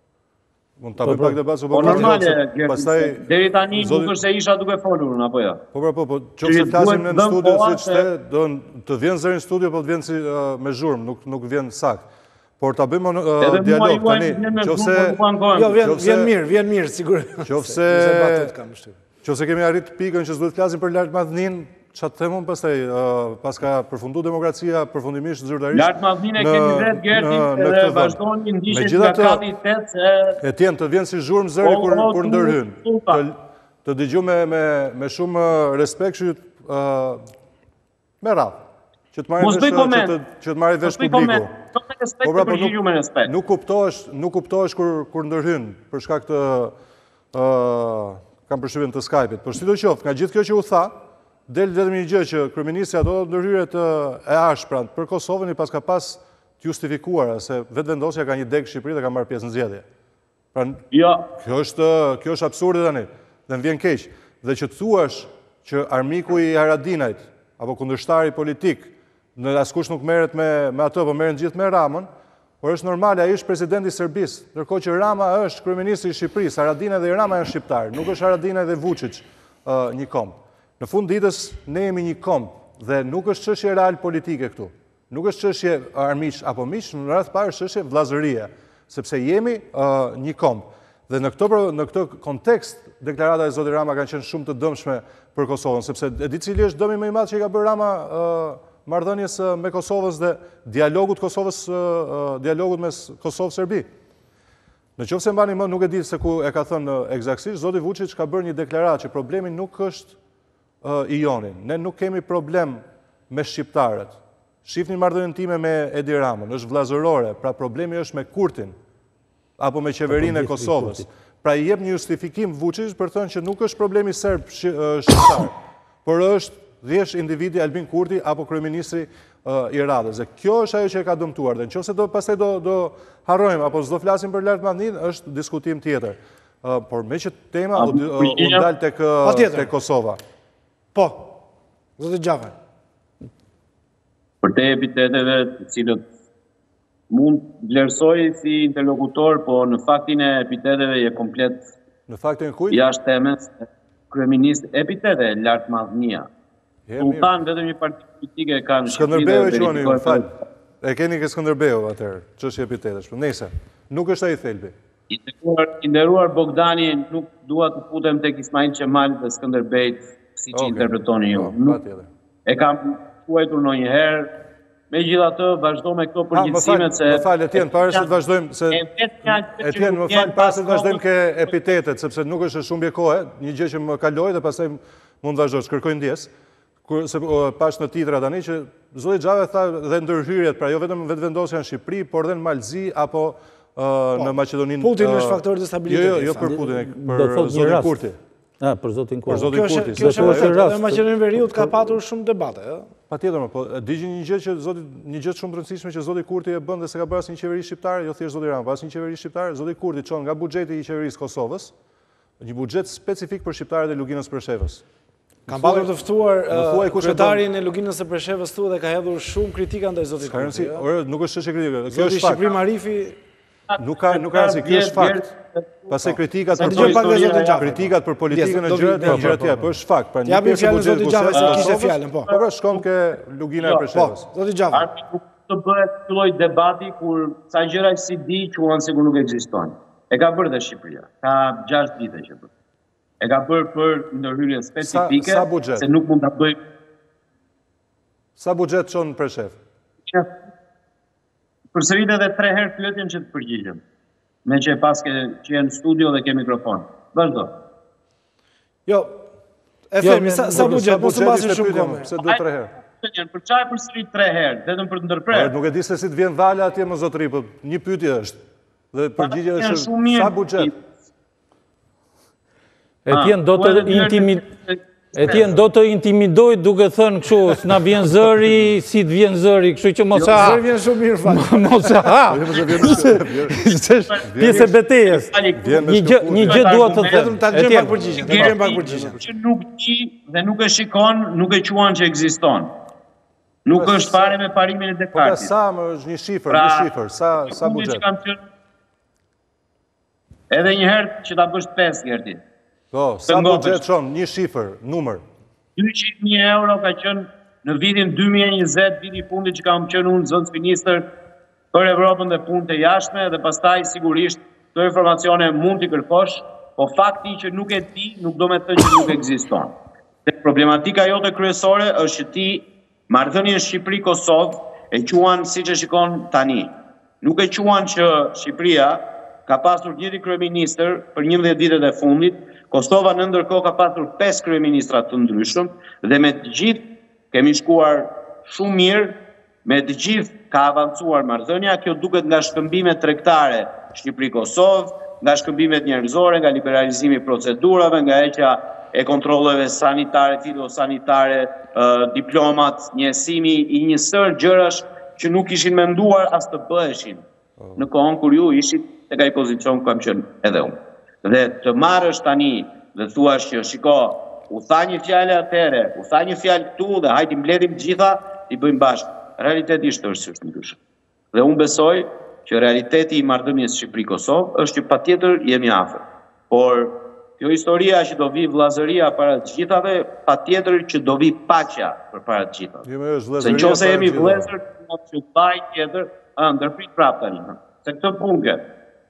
Mund ta bëj pak debat, se po normale, deri tani nuk është se isha duke folur unë apo jo. Po, qoftë flasim në studio siç the, të vjen zëri në studio, po të vjen si me zhurmë, nuk vjen sakt. Por ta bëjmë dialog tani, qoftë vjen mirë sigurisht. Qoftë kemi arrit pikën që s'duhet të flasim për Lartmadhnin, çfarë të themun pastaj, pas ka përfundu demokracia përfundimisht zyrtarisht. Lartmadhnin e kemi vetë Gertin dhe vazhdojnë ndishin nga kati 8 se... E tjenë të vjen si zhurmë zëri kur ndërhyn. Të dëgjoj me shumë respekt që me radhë. Që të marrë vesh publiku. Nuk kuptohesh kur ndërhyn për shkak të kam përshtypjen të Skype-it. Por sidoqoftë, nga gjithë kjo që u tha, del vetëm një gjë që kryeministri ato ndërhyrjet e ashpra për Kosovën i pas ka pas të justifikuara se vetëvendosja ka një degë Shqipëri dhe ka marrë pjesë në zgjedhje. Pra, kjo është absurde tani dhe më vjen keq. Dhe që të thuash që armiku i Haradinajt apo kundërshtari politik në askush nuk merret me ato, po merren gjithë me Ramën, por është normale, ai është presidenti i Serbisë, ndërkohë që Rama është kryeministri i Shqipërisë, Haradinaj dhe Rama janë shqiptarë, nuk është Haradinaj dhe Vučić një komb. Në fund ditës ne jemi një komb dhe nuk është çështje real politike këtu. Nuk është çështje armiq apo miq, në radhë parë është çështje vllazërie, sepse jemi një komb. Dhe në këtë kontekst deklarata e zotit Rama kanë qenë shumë të dëmshme për Kosovën, sepse e di cili është dëmi më i madh që i ka bërë Rama marrëdhënies me Kosovës dhe dialogut mes Kosovë-Serbi. Në qoftë se mbani mend, nuk e di se ku e ka thënë eksaktësisht, zoti Vučić ka bërë një deklaratë që problemi nuk është i jonin. Ne nuk kemi problem me shqiptarët. Shifni marrëdhënien time me Edi Ramën, është vllazërore, pra problemi është me Kurtin apo me qeverinë e Kosovës. Pra i jep një justifikim Vučić për thënë që nuk është problemi serb shqiptar, por është thjesht individi Albin Kurti apo kryeministri i Radhës. Dhe kjo është ajo që e ka dëmtuar. Dhe nëse pastaj do harrojmë apo s'do flasim për Lartmadhnin, është diskutim tjetër. Por me që tema u dal tek Kosova. Po, zotë Gjafer. Për te epiteteve të cilët mund vlerësoj si interlokutor, po në faktin e epiteteve je komplet Në faktin e kujt? jashtë temës, kryeminist epitete lartë madhënia. Sultan vetëm një parti politike ka në Skënderbeu e quani, më fal. E keni ke Skënderbeu atëherë, çështje epitetesh. Nëse nuk është ai thelbi. I nderuar Bogdani, nuk dua të futem tek Ismail Qemali dhe Skënderbejt siç i interpretoni ju. Patjetër. E kam quajtur ndonjëherë. Megjithatë, vazhdo me këto përgjithësime se më fal, Etjen, para se të vazhdojmë se Etjen, më fal, para se të vazhdojmë ke epitetet, sepse nuk është shumë bie kohë, një gjë që më kaloi dhe pastaj mund të vazhdosh, kërkoj ndjes. Se pash në titra tani që zoti Xhave tha dhe ndërhyrjet, pra jo vetëm vetëvendosja në Shqipëri, por edhe në Malzi apo në Maqedoninë. Putin është faktor të stabilitetit. Jo për Putin, për zotin Kurti. Për zotin Kurti. Për zotin Kurti. Kjo është edhe Maqedoninë Veriut ka patur shumë debate, ëh. Patjetër, po digj një gjë shumë të rëndësishme që zoti Kurti e bën dhe se ka bërë asnjë qeveri shqiptare, jo thjesht zoti Rama, asnjë qeveri shqiptare, zoti Kurti çon nga buxheti i qeverisë Kosovës, një buxhet specifik për shqiptarët e Luginës Preshevës. Kam patur të ftuar kryetarin e Luginës së Preshevës këtu dhe ka hedhur shumë kritika ndaj zotit Kurti. Nuk është çështje kritike, kjo Zoti është fakt. Shqipëri Marifi Nuk ka rëndësi, kjo është fakt. Pastaj kritikat për politikën e gjërat tjera, po është fakt. Pra një japim pjesë e fjalën zotit buxhetit Xhave se kishte fjalën, po. Po shkon ke Lugina e Preshevës. Zoti Xhave. Nuk të bëhet ky lloj debati kur sa gjëra si di quan sikur nuk ekzistojnë. E ka bërë dhe Shqipëria. Ka 6 vite që bën. E ka bërë për ndërhyrje specifike se nuk mund ta bëj. Sa buxhet çon në Preshev? Përsërit edhe 3 herë pyetjen që të përgjigjem. Me që pas që je në studio dhe ke mikrofon. Vazhdo. Jo, e themi, sa buxhet, mos të mbasi shumë kohë. Se duhet 3 herë. Për çfarë përsërit 3 herë, vetëm për të ndërprerë? Nuk e di se si të vjen dhala atje më zotëri, po një pyetje është. Dhe përgjigjja është sa buxhet? Etjen do të intimidoj duke thënë kështu, s'na vjen zëri, si të vjen zëri, kështu që mos ha. Zëri vjen shumë mirë fal. Mos ha. Pjesë e betejës. Një gjë dua të them. Ta dëgjojmë pak përgjigjen. Që nuk di dhe nuk e shikon, nuk e quan që ekziston. Nuk është fare me parimin e Descartes. Sa më është një shifër, sa buxhet? Edhe një herë që ta bësh 5 herë. Po, sa buxhet çon, një shifër, numër. 200.000 euro ka qenë në vitin 2020, viti i fundit që kam qenë unë zënës ministër për Evropën dhe punët e jashtme, dhe pastaj sigurisht këto informacione mund t'i kërkosh, po fakti që nuk e di, nuk do me thënë që nuk ekziston. Dhe problematika jote kryesore është që ti marrëdhënien Shqipëri-Kosovë e quan siç e shikon tani. Nuk e quan që Shqipëria ka pasur njëri kryeministër për 11 ditet e fundit. Kosova në ndërkohë ka pasur 5 kryeministra të ndryshëm dhe me të gjithë kemi shkuar shumë mirë, me të gjithë ka avancuar marrëdhënia. Kjo duket nga shkëmbimet tregtare Shqipëri-Kosovë, nga shkëmbimet njerëzore, nga liberalizimi i procedurave, nga heqja e kontrolleve sanitare, fitosanitare, diplomat, njësimi i një sër gjërash që nuk ishin menduar as të bëheshin në kohën kur ju ishit tek ai pozicion ku kam qenë edhe unë. Dhe të marrësh tani dhe thuash që shiko, u tha një fjalë atëre, u tha një fjalë këtu dhe hajde mbledhim gjitha, i bëjmë bashkë. Realitetisht është ndryshe. Dhe unë besoj që realiteti i marrëdhënies Shqipëri-Kosovë është që patjetër jemi afër. Por kjo historia që do vi vllazëria para të gjithave, patjetër që do vi paqja përpara të gjithave. Se nëse jemi vëllezër, mos që vaj tjetër, ndërprit prapë tani. Se këtë punë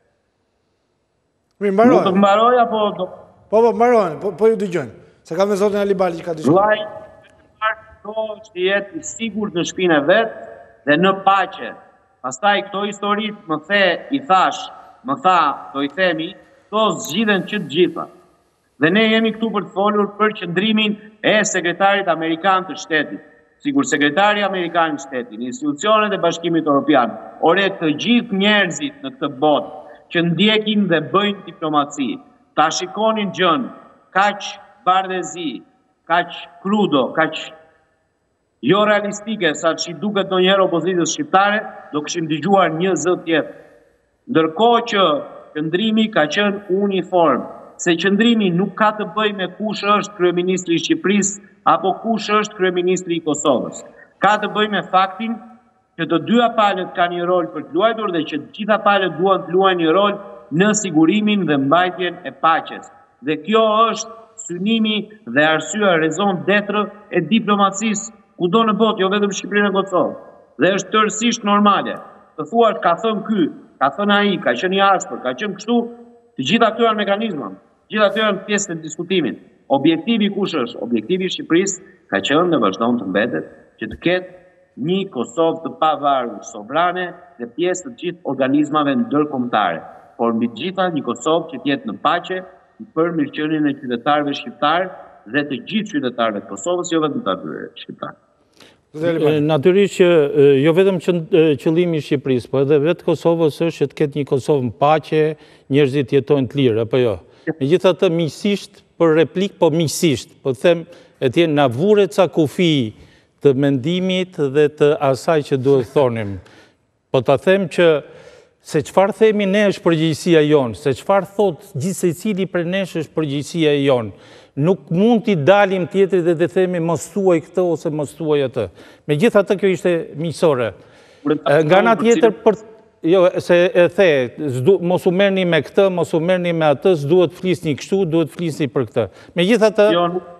Mbaroj. Nuk të mbaroj apo do... Po, mbarojnë, po ju dëgjojnë. Se kam me zotin Alibali që ka dëgjojnë. Vlaj, do që jetë sigur në shpinë e vetë dhe në paqe. Pastaj këto historit më the, i thash, më tha, do i themi, to zgjidhen që të gjitha. Dhe ne jemi këtu për të folur për qëndrimin e sekretarit Amerikan të shtetit. Sigur sekretari Amerikan të shtetit, institucionet e Bashkimit Evropian, ore të gjithë njerëzit në këtë botë, që ndjekin dhe bëjnë diplomaci, ta shikonin gjën, kaq bardhëzi, kaq krudo, kaq jo realistike, sa që i duket ndonjëherë opozitës shqiptare, do kishim dëgjuar një zë tjetër. Ndërkohë që qëndrimi ka qenë uniform, se qëndrimi nuk ka të bëjë me kush është kryeministri i Shqipërisë apo kush është kryeministri i Kosovës. Ka të bëjë me faktin që të dyja palët kanë një rol për të luajtur dhe që të gjitha palët duan të luajnë një rol në sigurimin dhe mbajtjen e paqes. Dhe kjo është synimi dhe arsyeja rezon d'etre e diplomacisë kudo në botë, jo vetëm Shqipërinë e Kosovë. Dhe është tërësisht normale. Të thuar ka thënë ky, ka thënë ai, ka qenë i ashpër, ka qenë kështu, të gjitha këto janë mekanizma, të gjitha këto janë pjesë të diskutimit. Objektivi kush është? Objektivi i Shqipërisë ka qenë dhe vazhdon të mbetet që të ketë një Kosovë të pavarur, sovrane dhe pjesë të gjithë organizmave ndërkombëtare. Por mbi të gjitha një Kosovë që të jetë në paqe për mirëqenien e qytetarëve shqiptarë dhe të gjithë qytetarëve të Kosovës, jo vetëm të atyre shqiptarë. Natyrisht që jo vetëm qëllimi i Shqipërisë, po edhe vetë Kosovës është që të ketë një Kosovë në paqe, njerëzit jetojnë të lirë, apo jo. Megjithatë miqësisht, për replik, po miqësisht, po them etj na vure ca kufi të mendimit dhe të asaj që duhet thonim. Po ta them që se çfarë themi ne është përgjegjësia jonë, se çfarë thot gjithë secili prej nesh është përgjegjësia jonë. Nuk mund t'i dalim tjetrit dhe të themi mos thuaj këtë ose mos thuaj atë. Megjithatë kjo ishte miqësore. Nga ana tjetër jo se e the, mos u merrni me këtë, mos u merrni me atë, s'duhet flisni kështu, duhet flisni për këtë. Megjithatë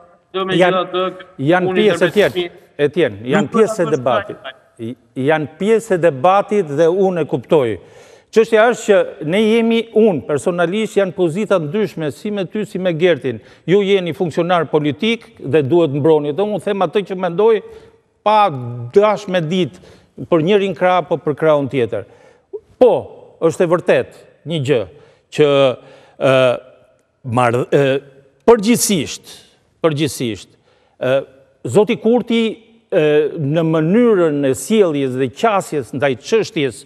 janë pjesë e tjerë, janë pjesë e debatit. Janë pjesë e debatit dhe unë e kuptoj. Çështja është që ne jemi, unë personalisht janë pozita ndryshme, si me ty, si me Gertin. Ju jeni funksionar politik dhe duhet mbroni. Dhe unë them atë që mendoj pa dash me ditë për njërin krah apo për krahun tjetër. Po, është e vërtet një gjë që përgjithsisht, Zoti Kurti në mënyrën e sjelljes dhe qasjes ndaj çështjes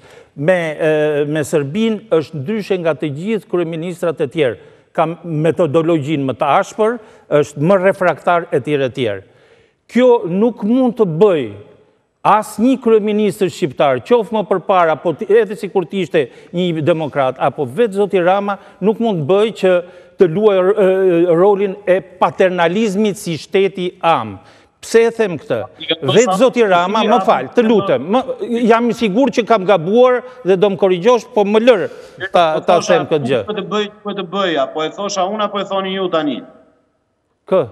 me Serbinë është ndryshe nga të gjithë kryeministrat e tjerë. Ka metodologjinë më të ashpër, është më refraktar e tjerë. Kjo nuk mund të bëj asnjë kryeministër shqiptar, qoftë më përpara, apo edhe sikur të ishte një demokrat, apo vetë zoti Rama, nuk mund të bëj që të luajë rolin e paternalizmit si shteti am. Pse e them këtë? Vetë zoti Rama, më falë, të lutem, jam i sigurt që kam gabuar dhe do më korrigjosh, po më lër ta them këtë gjë. Po të bëj, apo e thosha unë apo e thoni ju tani? Kë?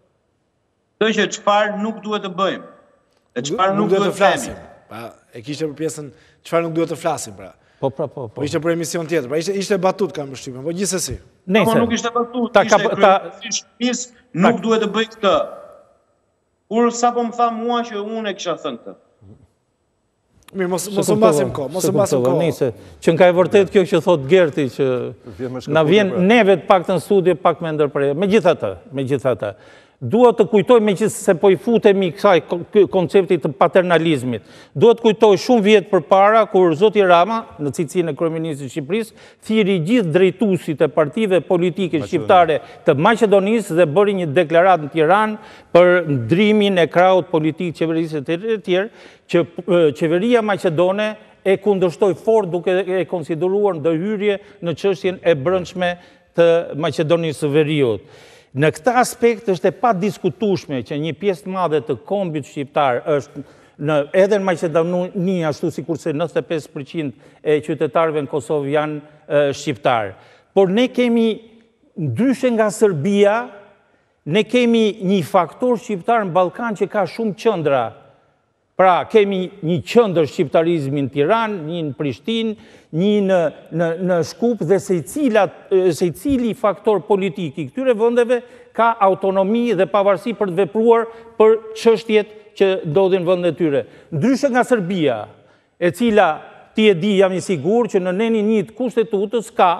Të që çfarë nuk duhet të bëjmë. E çfarë nuk duhet të flasim. Pa, e kishte për pjesën çfarë nuk duhet të flasim, pra. Po. Po ishte për emision tjetër, pra ishte batut kam përshtypjen, po gjithsesi. Po nuk ishte batut, ishte nuk duhet të bëj këtë. Kur sa po më tha mua që unë e kisha thënë këtë. Mirë, mos u mbasim kohë. Që nga e vërtet kjo që thot Gerti, që na vjen neve të paktën studio pak me ndërprerje. Megjithatë, duhet të kujtoj, me që se po i futemi kësaj konceptit të paternalizmit, duhet të kujtoj shumë vjetë përpara, kur zoti Rama, në cilësinë e kryeministrit të Shqipërisë, thiri gjithë drejtuesit e partive politike shqiptare të Maqedonisë dhe bëri një deklaratë në Tiranë për ndrimin e krahut politik qeverisë të tjerë, që qeveria maqedone e kundërshtoi fort duke e konsideruar ndërhyrje në çështjen e brendshme të Maqedonisë së Veriut. Në këtë aspekt është e pa diskutueshme që një pjesë të madhe të kombit shqiptar është edhe në Maqedoni, ashtu sikurse 95% e qytetarëve në Kosovë janë shqiptar. Por ne kemi, ndryshe nga Serbia, ne kemi një faktor shqiptar në Ballkan që ka shumë qendra. Pra, kemi një qendër shqiptarizmi në Tiranë, një në Prishtinë, një në Shkup dhe secili faktor politik i këtyre vendeve ka autonomi dhe pavarësi për të vepruar për çështjet që ndodhin në vendet e tyre. Ndryshe nga Serbia, e cila ti e di jam i sigurt që në nenin 1 të kushtetutës ka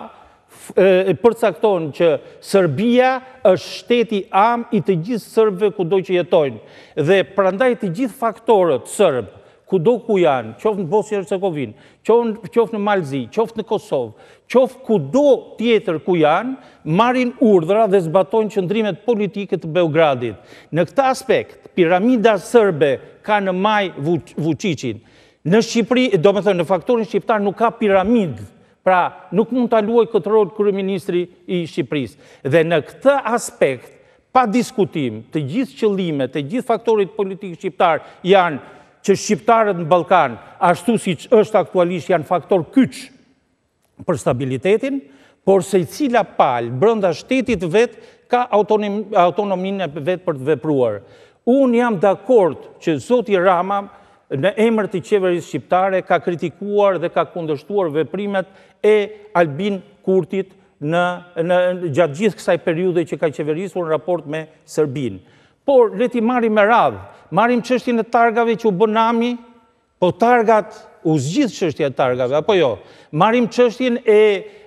përcakton që Serbia është shteti am i të gjithë serbëve kudo që jetojnë. Dhe prandaj të gjithë faktorët serb, kudo ku janë, qoftë në Bosnjë e Hercegovinë, qoftë në Malzi, qoftë në Kosovë, qoftë kudo tjetër ku janë, marrin urdhra dhe zbatojnë qëndrimet politike të Beogradit. Në këtë aspekt, piramida serbe ka në maj Vučićin. Në Shqipëri, do me thënë, në faktorin shqiptar nuk ka piramidë Pra, nuk mund ta luaj këtë rol kryeministri i Shqipërisë. Dhe në këtë aspekt, pa diskutim, të gjithë qëllimet, të gjithë faktorit politik shqiptar janë që shqiptarët në Ballkan, ashtu siç është aktualisht, janë faktor kyç për stabilitetin, por se cila palë brenda shtetit vet ka autonominë e vet për të vepruar. Unë jam dakord që zoti Rama në emër të qeverisë shqiptare ka kritikuar dhe ka kundërshtuar veprimet e Albin Kurtit gjatë gjithë kësaj periudhe që ka qeverisur në raport me Serbinë. Por le t'i marrim me radhë, marrim çështjen e targave që u bën Nami, po targat u zgjidh çështja e targave apo jo? Marrim çështjen e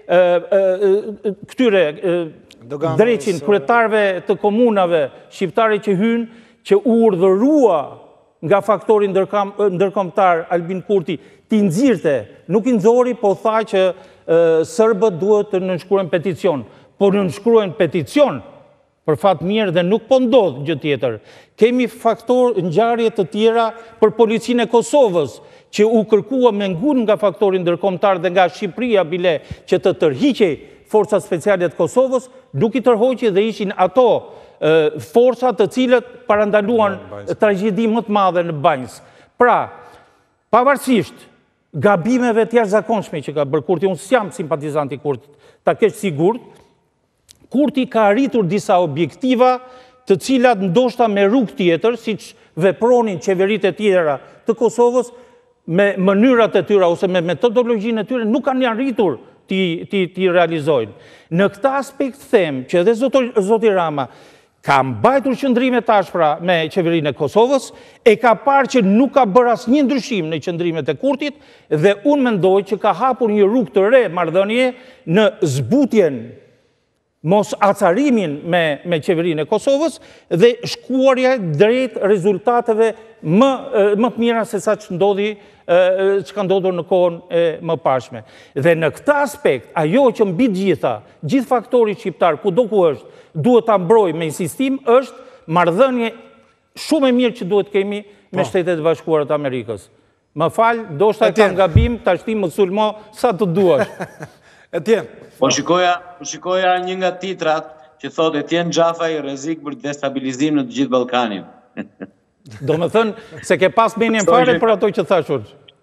këtyre dreqin kryetarëve të komunave shqiptare që hynë, që u urdhërua nga faktori ndërkombëtar Albin Kurti t'i nxirrte, nuk i nxori, po tha që serbët duhet të nënshkruajnë peticion. Po nënshkruajnë peticion, për fat mirë dhe nuk po ndodh gjë tjetër. Kemi ngjarje të tjera për policinë e Kosovës, që u kërkua me ngun nga faktori ndërkombëtar dhe nga Shqipëria bile që të tërhiqej forcat speciale të Kosovës, nuk i tërhoqi dhe ishin ato forcat të cilët parandaluan tragjedi më të madhe në Banjës. Pra, pavarësisht gabimeve të jashtëzakonshme që ka bërë Kurti, unë s'jam simpatizant i Kurtit, ta kesh sigurt, Kurti ka arritur disa objektiva të cilat ndoshta me rrugë tjetër, siç vepronin qeveritë e tjera të Kosovës, me mënyrat e tyre ose me metodologjinë e tyre nuk kanë arritur ti realizojnë. Në këtë aspekt them që edhe zoti Rama ka mbajtur qëndrime të ashpra me qeverinë e Kosovës, e ka parë që nuk ka bërë asnjë ndryshim në qëndrimet e Kurtit dhe unë mendoj që ka hapur një rrugë të re marrëdhënie në zbutjen mos acarimin me qeverinë e Kosovës dhe shkuarja drejt rezultateve më të mira se sa që ka ndodhur në kohën e mëparshme. Dhe në këtë aspekt, ajo që mbi gjithë faktorit shqiptar, kudo ku është, duhet ta mbroj me insistim, është marrëdhënie shumë e mirë që duhet kemi me Shtetet e Bashkuara të Amerikës. Më fal, ndoshta kam gabim, tash ti më sulmo sa të duash. Po shikoja një nga titrat që thotë Etjen Xhafaj rrezik për destabilizim në të gjithë Ballkanin. Do me thënë se ke pas menjen fare për ato që thashur.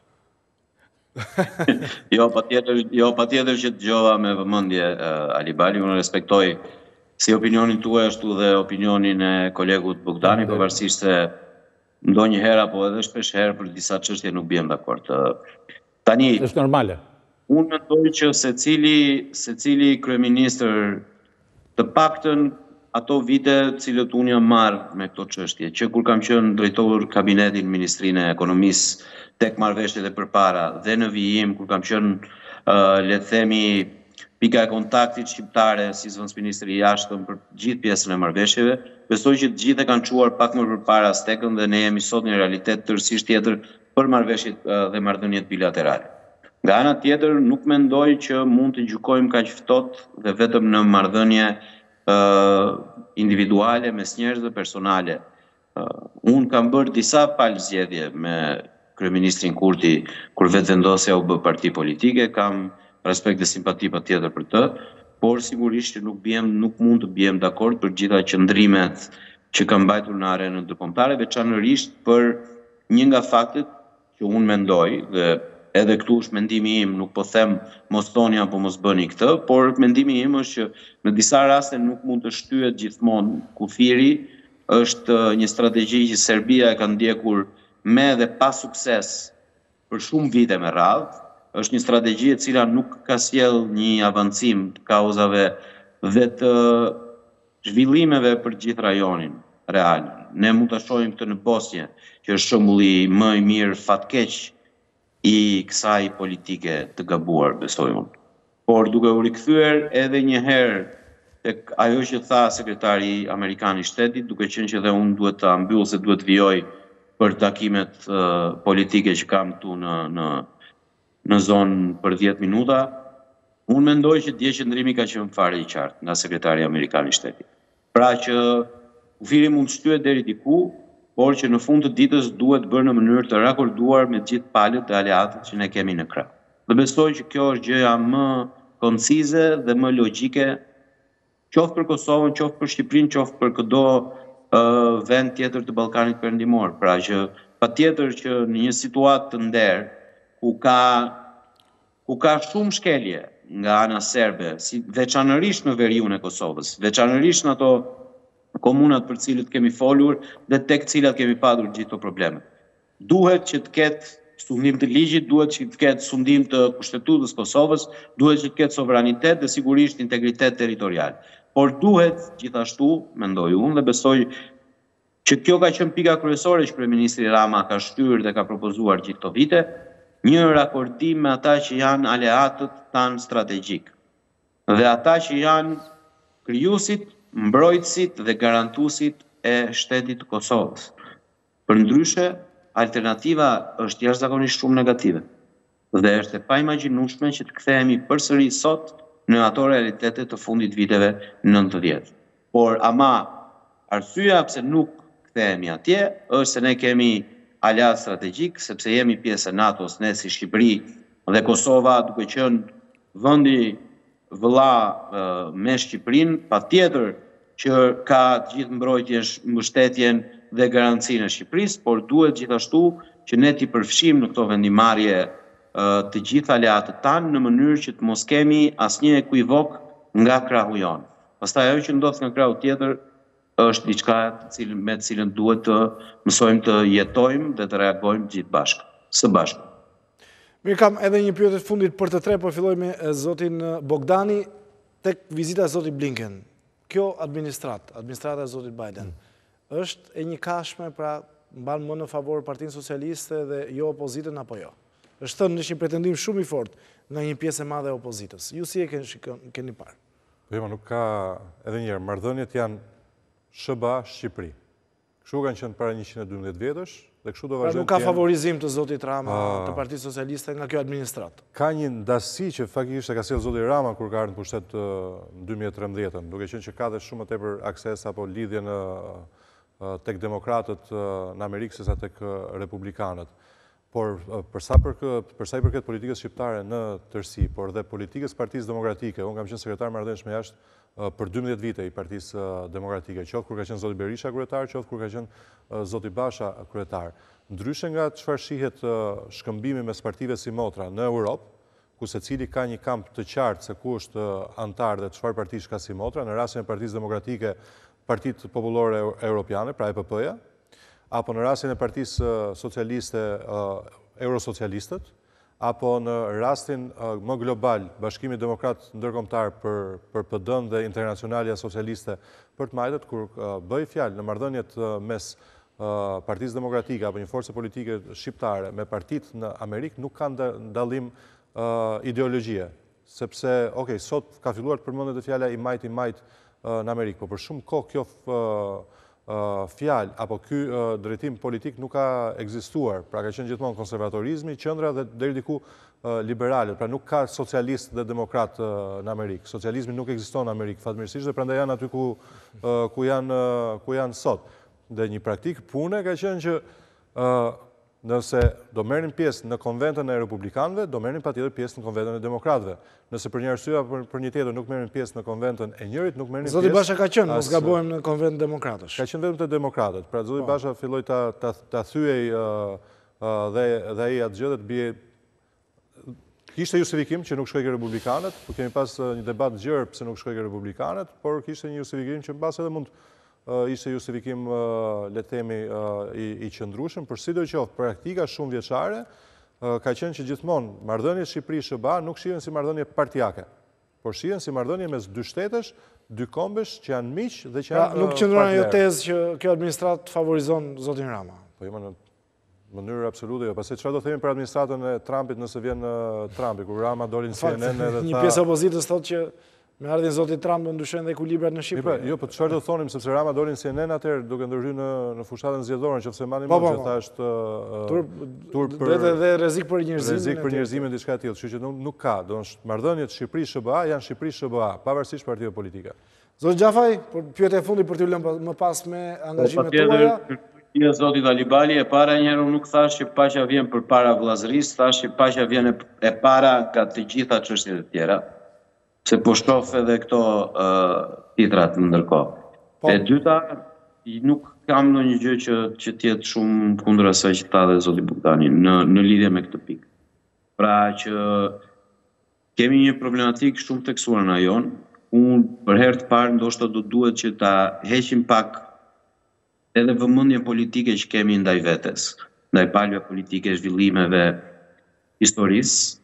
Jo, patjetër që dëgjova me vëmendje Ali Bali, unë respektoj si opinionin tuaj ashtu dhe opinionin e kolegut Bogdani, pavarësisht se ndonjëherë apo edhe shpesh herë për disa çështje nuk biem dakord. Tani është normale. Unë mendoj që secili kryeministër, të paktën ato vite cilët unë jam marrë me këto çështje, që kur kam qenë drejtor kabinetin Ministrinë e Ekonomisë tek marrëveshjet e përpara dhe në vijim kur kam qenë le të themi pika e kontaktit shqiptare si zëvendësministri i jashtëm për gjithë pjesën e marrëveshjeve, besoj që të gjithë e kanë çuar pak më përpara stekën dhe ne jemi sot në një realitet tërësisht tjetër për marrëveshjet dhe marrëdhëniet bilaterale. Nga ana tjetër, nuk mendoj që mund të gjykojmë kaq ftohtë dhe vetëm në marrëdhënie individuale mes njerëzve personale. Unë kam bërë disa palë zgjedhje me kryeministrin Kurti kur vetë vendosja u bë parti politike, kam respekt dhe simpati patjetër për të, por sigurisht që nuk mund të biem dakord për gjitha qëndrimet që kanë mbajtur në arenën ndërkombëtare, veçanërisht për një nga faktet që unë mendoj dhe edhe këtu është mendimi im, nuk po them mos thoni apo mos bëni këtë, por mendimi im është që në disa raste nuk mund të shtyhet gjithmonë kufiri, është një strategji që Serbia e ka ndjekur me dhe pa sukses për shumë vite me radhë, është një strategji e cila nuk ka sjell një avancim të kauzave dhe të zhvillimeve për gjithë rajonin real. Ne mund të shohim këtë në Bosnjë, që është shembulli më i mirë fatkeq i kësaj politike të gabuar, besoj unë. Por duke u rikthyer edhe një herë tek ajo që tha sekretari amerikan i shtetit, duke qenë që edhe unë duhet ta mbyll se duhet vijoj për takimet politike që kam këtu në zonë për 10 minuta, unë mendoj që dje qëndrimi ka qenë fare i qartë nga sekretari amerikan i shtetit. Pra që kufiri mund të shtyhet deri diku, por që në fund të ditës duhet bërë në mënyrë të rakorduar me gjithë palët e aleatët që ne kemi në krah. Dhe besoj që kjo është gjëja më koncize dhe më logjike, qoftë për Kosovën, qoftë për Shqipërinë, qoftë për çdo vend tjetër të Ballkanit Perëndimor. Pra që patjetër që në një situatë të nder ku ka shumë shkelje nga ana serbe, veçanërisht në veriun e Kosovës, veçanërisht në ato komunat për cilët kemi folur dhe tek cilat kemi padur gjithë këto probleme. Duhet që të ketë sundim të ligjit, duhet që të ketë sundim të kushtetutës Kosovës, duhet që të ketë sovranitet dhe sigurisht integritet territorial. Por duhet gjithashtu, mendoj unë dhe besoj që kjo ka qenë pika kryesore që kryeministri Rama ka shtyrë dhe ka propozuar gjithë këto vite, një rakordim me ata që janë aleatët tanë strategjik. Dhe ata që janë krijuesit, mbrojtësit dhe garantuesit e shtetit të Kosovës. Përndryshe, alternativa është jashtëzakonisht shumë negative dhe është e paimagjinueshme që të kthehemi përsëri sot në ato realitete të fundit viteve 90. Por ama arsyeja pse nuk kthehemi atje është se ne kemi aleat strategjik, sepse jemi pjesë e NATO-s, ne si Shqipëri dhe Kosova, duke qenë vendi vëlla me Shqipërinë, patjetër që ka të gjithë mbrojtjen, mbështetjen dhe garancinë e Shqipërisë, por duhet gjithashtu që ne t'i përfshijmë në këto vendimarrje të gjithë aleatët tanë në mënyrë që të mos kemi asnjë ekuivok nga krahu jonë. Pastaj ajo që ndodh nga krahu tjetër është diçka me të cilën duhet të mësojmë të jetojmë dhe të reagojmë gjithë bashkë, së bashku. Mirë, kam edhe një pyetje të fundit për të tre, po filloj me zotin Bogdani tek vizita e zotit Blinken. Kjo administrata e zotit Biden, është e një kashme, pra mban më në favor Partinë Socialiste dhe jo opozitën apo jo? Është thënë është një pretendim shumë i fortë nga një pjesë e madhe e opozitës. Ju si e keni parë? Po jo, nuk ka, edhe njerë, marrëdhëniet janë SBA Shqipëri. Kështu kanë qenë para 112 vjetësh dhe kështu do vazhdojnë. Pra nuk ka favorizim të zotit Rama, të Partisë Socialiste nga kjo administratë. Ka një ndasi që faktikisht e ka sjellë zoti Rama kur ka ardhur në pushtet në 2013, duke qenë që ka dhe shumë më tepër akses apo lidhje në tek demokratët në Amerikë sesa tek republikanët. Por për sa i përket politikës shqiptare në tërësi, por dhe politikës Partisë Demokratike, unë kam qenë sekretar marrëdhënies jashtë për 12 vite i Partisë Demokratike, qoftë kur ka qenë zoti Berisha kryetar, qoftë kur ka qenë zoti Basha kryetar. Ndryshe nga çfarë shihet shkëmbimi mes partive si motra në Europë, ku secili ka një kamp të qartë se ku është antar dhe çfarë partish ka si motra, në rastin e Partisë Demokratike, Partitë Popullore Europiane, pra EPP-ja, apo në rastin e Partisë Socialiste, Eurosocialistët, apo në rastin më global, Bashkimi Demokrat Ndërkombëtar për PD-n dhe Internacionalja Socialiste për të majtët, kur bëj fjalë në marrëdhëniet mes Partisë Demokratike apo një force politike shqiptare me partitë në Amerikë, nuk kanë dallim ideologjie. Sepse, sot ka filluar të përmendet e fjala i majt në Amerikë, po për shumë kohë kjo fjalë apo ky drejtim politik nuk ka ekzistuar. Pra ka qenë gjithmonë konservatorizmi, qendra dhe deri diku liberale. Pra nuk ka socialist dhe demokrat në Amerikë. Socializmi nuk ekziston në Amerikë fatmirësisht dhe prandaj janë aty ku janë sot. Dhe një praktikë pune ka qenë që nëse do merrin pjesë në konventën e republikanëve, do merrin patjetër pjesë në konventën e demokratëve. Nëse për një arsye apo për një tjetër nuk merrin pjesë në konventën e njërit, nuk merrin pjesë. Zoti Basha ka qenë, mos gabojmë në konvent demokratësh. Ka qenë vetëm te demokratët. Pra zoti Basha filloi ta thyej dhe ai atë gjë të bie kishte justifikim që nuk shkoi ke republikanët, po kemi pas një debat gjerë pse nuk shkoi ke republikanët, por kishte një justifikim që mbas edhe mund ishte justifikim, le të themi, i qëndrueshëm, por sidoqoftë praktika shumë vjeçare ka qenë që gjithmonë marrëdhëniet Shqipëri-SBA nuk shihen si marrëdhënie partijake, por shihen si marrëdhënie mes dy shtetësh, dy kombësh që janë miq dhe që janë nuk qëndron ajo tezë që kjo administratë favorizon zotin Rama. Po jo, në mënyrë absolute jo. Pastaj çfarë do themi për administratën e Trumpit nëse vjen Trumpi, kur Rama doli në CNN edhe një pjesë opozitës thotë që me ardhin zotit Trump do ndryshojnë dhe ekuilibrat në Shqipëri. Jo, po çfarë do thonim sepse Rama doli në CNN atëherë duke ndërhyrë në fushatën zgjedhore, nëse mani më që thashë turp dhe rrezik për njerëzimin. Rrezik për njerëzimin diçka e tillë, kështu që nuk ka. Do të marrëdhëniet Shqipëri-SBA janë Shqipëri-SBA, pavarësisht partive politike. Zot Xhafaj, pyetja e fundit për t'ju lënë më pas me angazhimet tuaja. Jo, zotit Alibali, e para njëherë unë nuk thash që paqja vjen për para vllazërisë, thash që paqja vjen e para nga të gjitha çështjet e tjera, se po shoh edhe këto titrat në ndërkohë. E dyta, nuk kam ndonjë gjë që të jetë shumë kundër asaj që tha dhe zoti Bogdani në lidhje me këtë pikë. Pra që kemi një problematikë shumë theksuar në ajon. Unë për herë të parë ndoshta do duhet që ta heqim pak edhe vëmendjen politike që kemi ndaj vetes, ndaj palëve politike, zhvillimeve, historisë,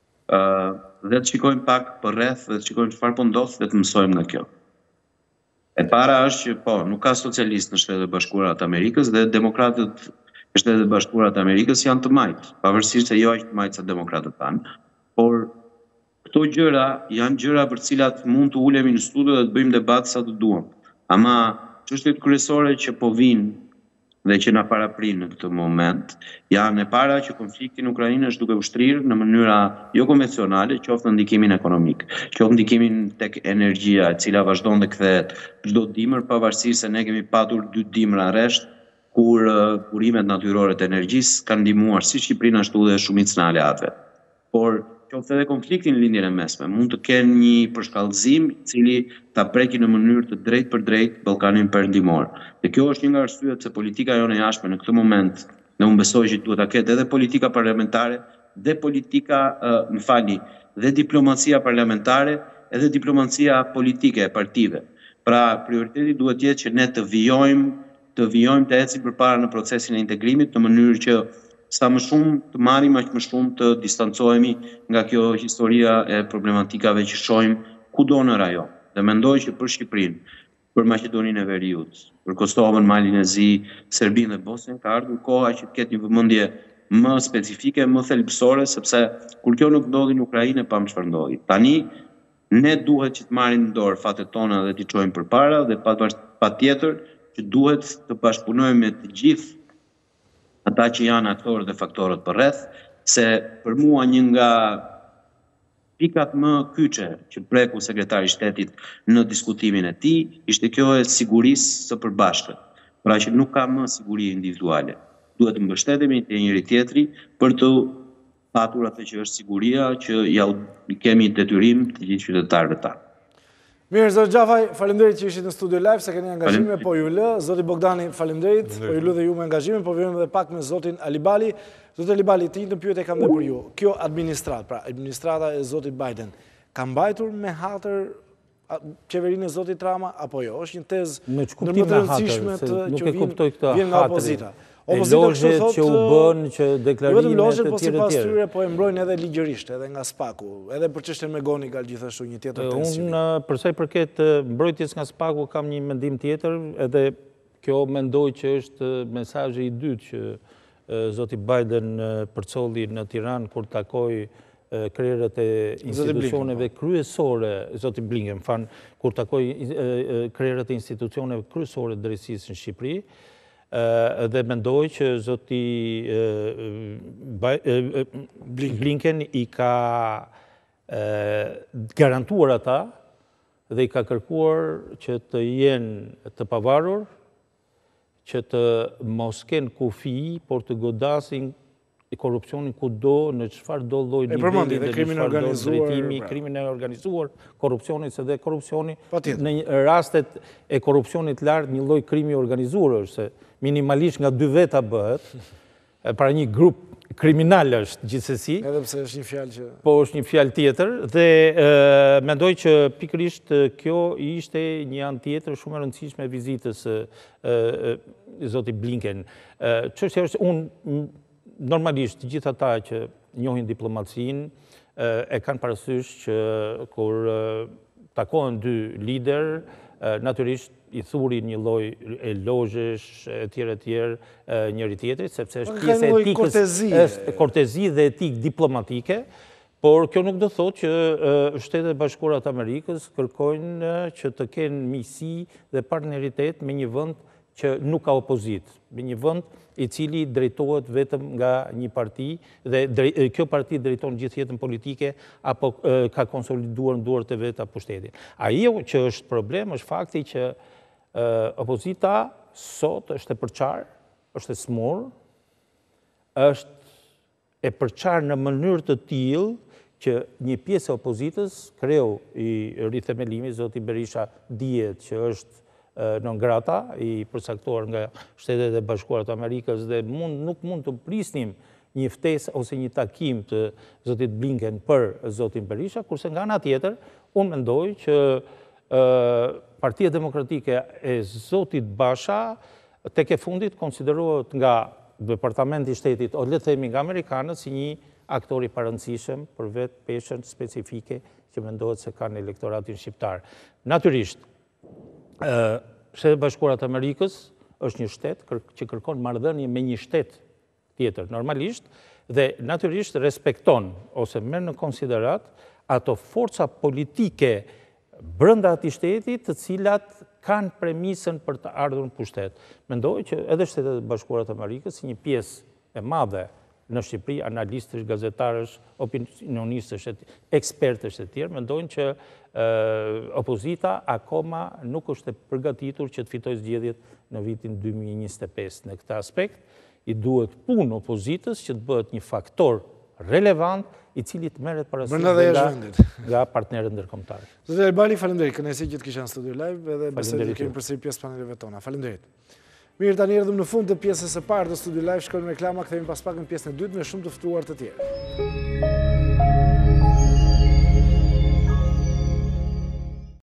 dhe të shikojmë pak për rreth dhe të shikojmë çfarë po ndodh dhe të mësojmë nga kjo. E para është që nuk ka socialist në Shtetet e Bashkuara të Amerikës dhe demokratët e Shtetet e Bashkuara të Amerikës janë të majtë, pavarësisht se jo aq të majtë sa demokratët tanë, por këto gjëra janë gjëra për cilat mund të ulemi në studio dhe të bëjmë debat sa të duam. Ama çështjet kryesore që po vinë dhe që na paraprin në këtë moment janë e para që konflikti në Ukrainë është duke ushtrirë në mënyra jo konvencionale, qoftë në ndikimin ekonomik, qoftë ndikimin tek energjia, e cila vazhdon të kthehet çdo dimër, pavarësisht se ne kemi patur 2 dimra rresht kur burimet natyrore të energjisë kanë ndihmuar si Shqipërinë ashtu dhe shumicën e aleatëve. Por qoftë edhe konflikti në lindjen e mesme mund të kenë një përshkallëzim i cili ta preki në mënyrë të drejtë për drejtë Ballkanin Perëndimor. Dhe kjo është një nga arsyet se politika jone e jashtme në këtë moment, ne unë besoj që duhet ta ketë edhe politika parlamentare dhe politika, dhe diplomacia parlamentare, edhe diplomacia politike e partive. Pra prioriteti duhet jetë që ne të vijojmë të ecim përpara në procesin e integrimit në mënyrë që sa më shumë të marrim, aq më shumë të distancohemi nga kjo historia e problematikave që shohim kudo në rajon. Dhe mendoj që për Shqipërinë, për Maqedoninë e Veriut, për Kosovën, Malin e Zi, Serbinë dhe Bosnjën ka ardhur koha që të ketë një vëmendje më specifike, më thelbësore, sepse kur kjo nuk ndodhi në Ukrainë, pam çfarë ndodhi. Tani ne duhet që të marrim në dorë fatet tona dhe t'i çojmë përpara dhe patjetër që duhet të bashkëpunojmë me të gjithë ata që janë aktorët dhe faktorët për rreth, se për mua një nga pikat më kyçe që preku sekretari i shtetit në diskutimin e tij ishte kjo e sigurisë së përbashkët, pra që nuk ka më siguri individuale. Duhet të mbështetemi te njëri tjetri për të patur atë që është siguria që ja kemi detyrim të gjithë qytetarëve tanë. Mirë, zoti Xhafaj, faleminderit që ishit në studio live, se keni angazhime, po ju lë. Zoti Bogdani, faleminderit, po ju lë dhe ju me angazhime, po vjen edhe pak me zotin Alibali. Zoti Alibali, të njëjtën pyetje kam dhe për ju. Kjo administratë, pra administrata e zotit Biden, ka mbajtur me hatër qeverinë e zotit Rama apo jo? Është një tezë në më të rëndësishme që vjen nga opozita. Lozhe që u bën, që deklarime të tjere tjere. Po tyre, po e mbrojnë edhe ligjërisht, edhe nga SPAK-u, edhe për çështjen me Gonigal gjithashtu një tjetër tension. Unë për sa i përket mbrojtjes nga SPAK-u kam një mendim tjetër, edhe kjo mendoj që është mesazhi i dytë që zoti Biden përcolli në Tiranë kur takoi krerët e institucioneve kryesore, zoti Blinken, kur takoi krerët e institucioneve kryesore të drejtësisë në Shqipëri, dhe mendoj që zoti Blinken i ka garantuar ata dhe i ka kërkuar që të jenë të pavarur, që të mos kenë kufi, por të godasin korrupsionin kudo, në çfarë do lloj niveli dhe krimin e organizuar, korrupsioni, se dhe korrupsioni në rastet e korrupsionit lart një lloj krimi organizuar është, se minimalisht nga 2 veta bëhet, pra një grup kriminal është gjithsesi. Edhe pse është një fjalë që po është një fjalë tjetër dhe mendoj që pikërisht kjo ishte një anë tjetër shumë e rëndësishme e vizitës zotit Blinken. Çështja është unë normalisht gjithë ata që njohin diplomacinë e kanë parasysh që kur takohen 2 lider, natyrisht i thurin një lloj elozhesh etj njëri tjetrit, sepse është pjesë e etikës, është kortezi dhe etikë diplomatike, por kjo nuk do thotë që Shtetet e Bashkuara të Amerikës kërkojnë që të kenë miqësi dhe partneritet me një vend që nuk ka opozitë, me një vend i cili drejtohet vetëm nga një parti dhe kjo parti drejton gjithë jetën politike apo ka konsoliduar në duart e vet apo pushtetin. Ajo që është problem është fakti që opozita sot është e përçarë është e smur, është e përqarë në mënyrë të tillë që një pjesë e opozitës, kreu i rithemelimi, zoti Berisha dihet që është non grata, i përsaktuar nga Shtetet e Bashkuara të Amerikës dhe nuk mund të prisnim një ftesë ose një takim të zotit Blinken për zotin Berisha, kurse nga ana tjetër, unë mendoj që Partia Demokratike e zotit Basha tek e fundit konsiderohet nga Departamenti i Shtetit, o le të themi nga amerikanët, si një aktor i parëndësishëm për vetë peshën specifike që mendohet se kanë elektoratin shqiptar. Natyrisht, Shtetet e Bashkuara të Amerikës është një shtet që kërkon marrëdhënie me një shtet tjetër normalisht dhe natyrisht respekton ose merr në konsiderat ato forca politike brenda atij shteti të cilat kanë premisën për të ardhur në pushtet. Mendoj që edhe Shtetet e Bashkuara të Amerikës, si një pjesë e madhe në Shqipëri, analistësh, gazetarësh, opinionistësh, ekspertësh e tjerë, mendojnë që opozita akoma nuk është e përgatitur që të fitojë zgjedhjet në vitin 2025. Në këtë aspekt, i duhet punë opozitës që të bëhet një faktor relevant i cili të merret parasysh nga partnerët ndërkombëtar. Zoti Albani, faleminderit. Kënaqësi që të kisha në studio live edhe besoj që kemi përsëri pjesë paneleve tona. Faleminderit. Mirë, tani erdhëm në fund të pjesës së parë të studio live, shkojmë në reklama, kthehemi pas pak në pjesën e dytë me shumë të ftuar të tjerë.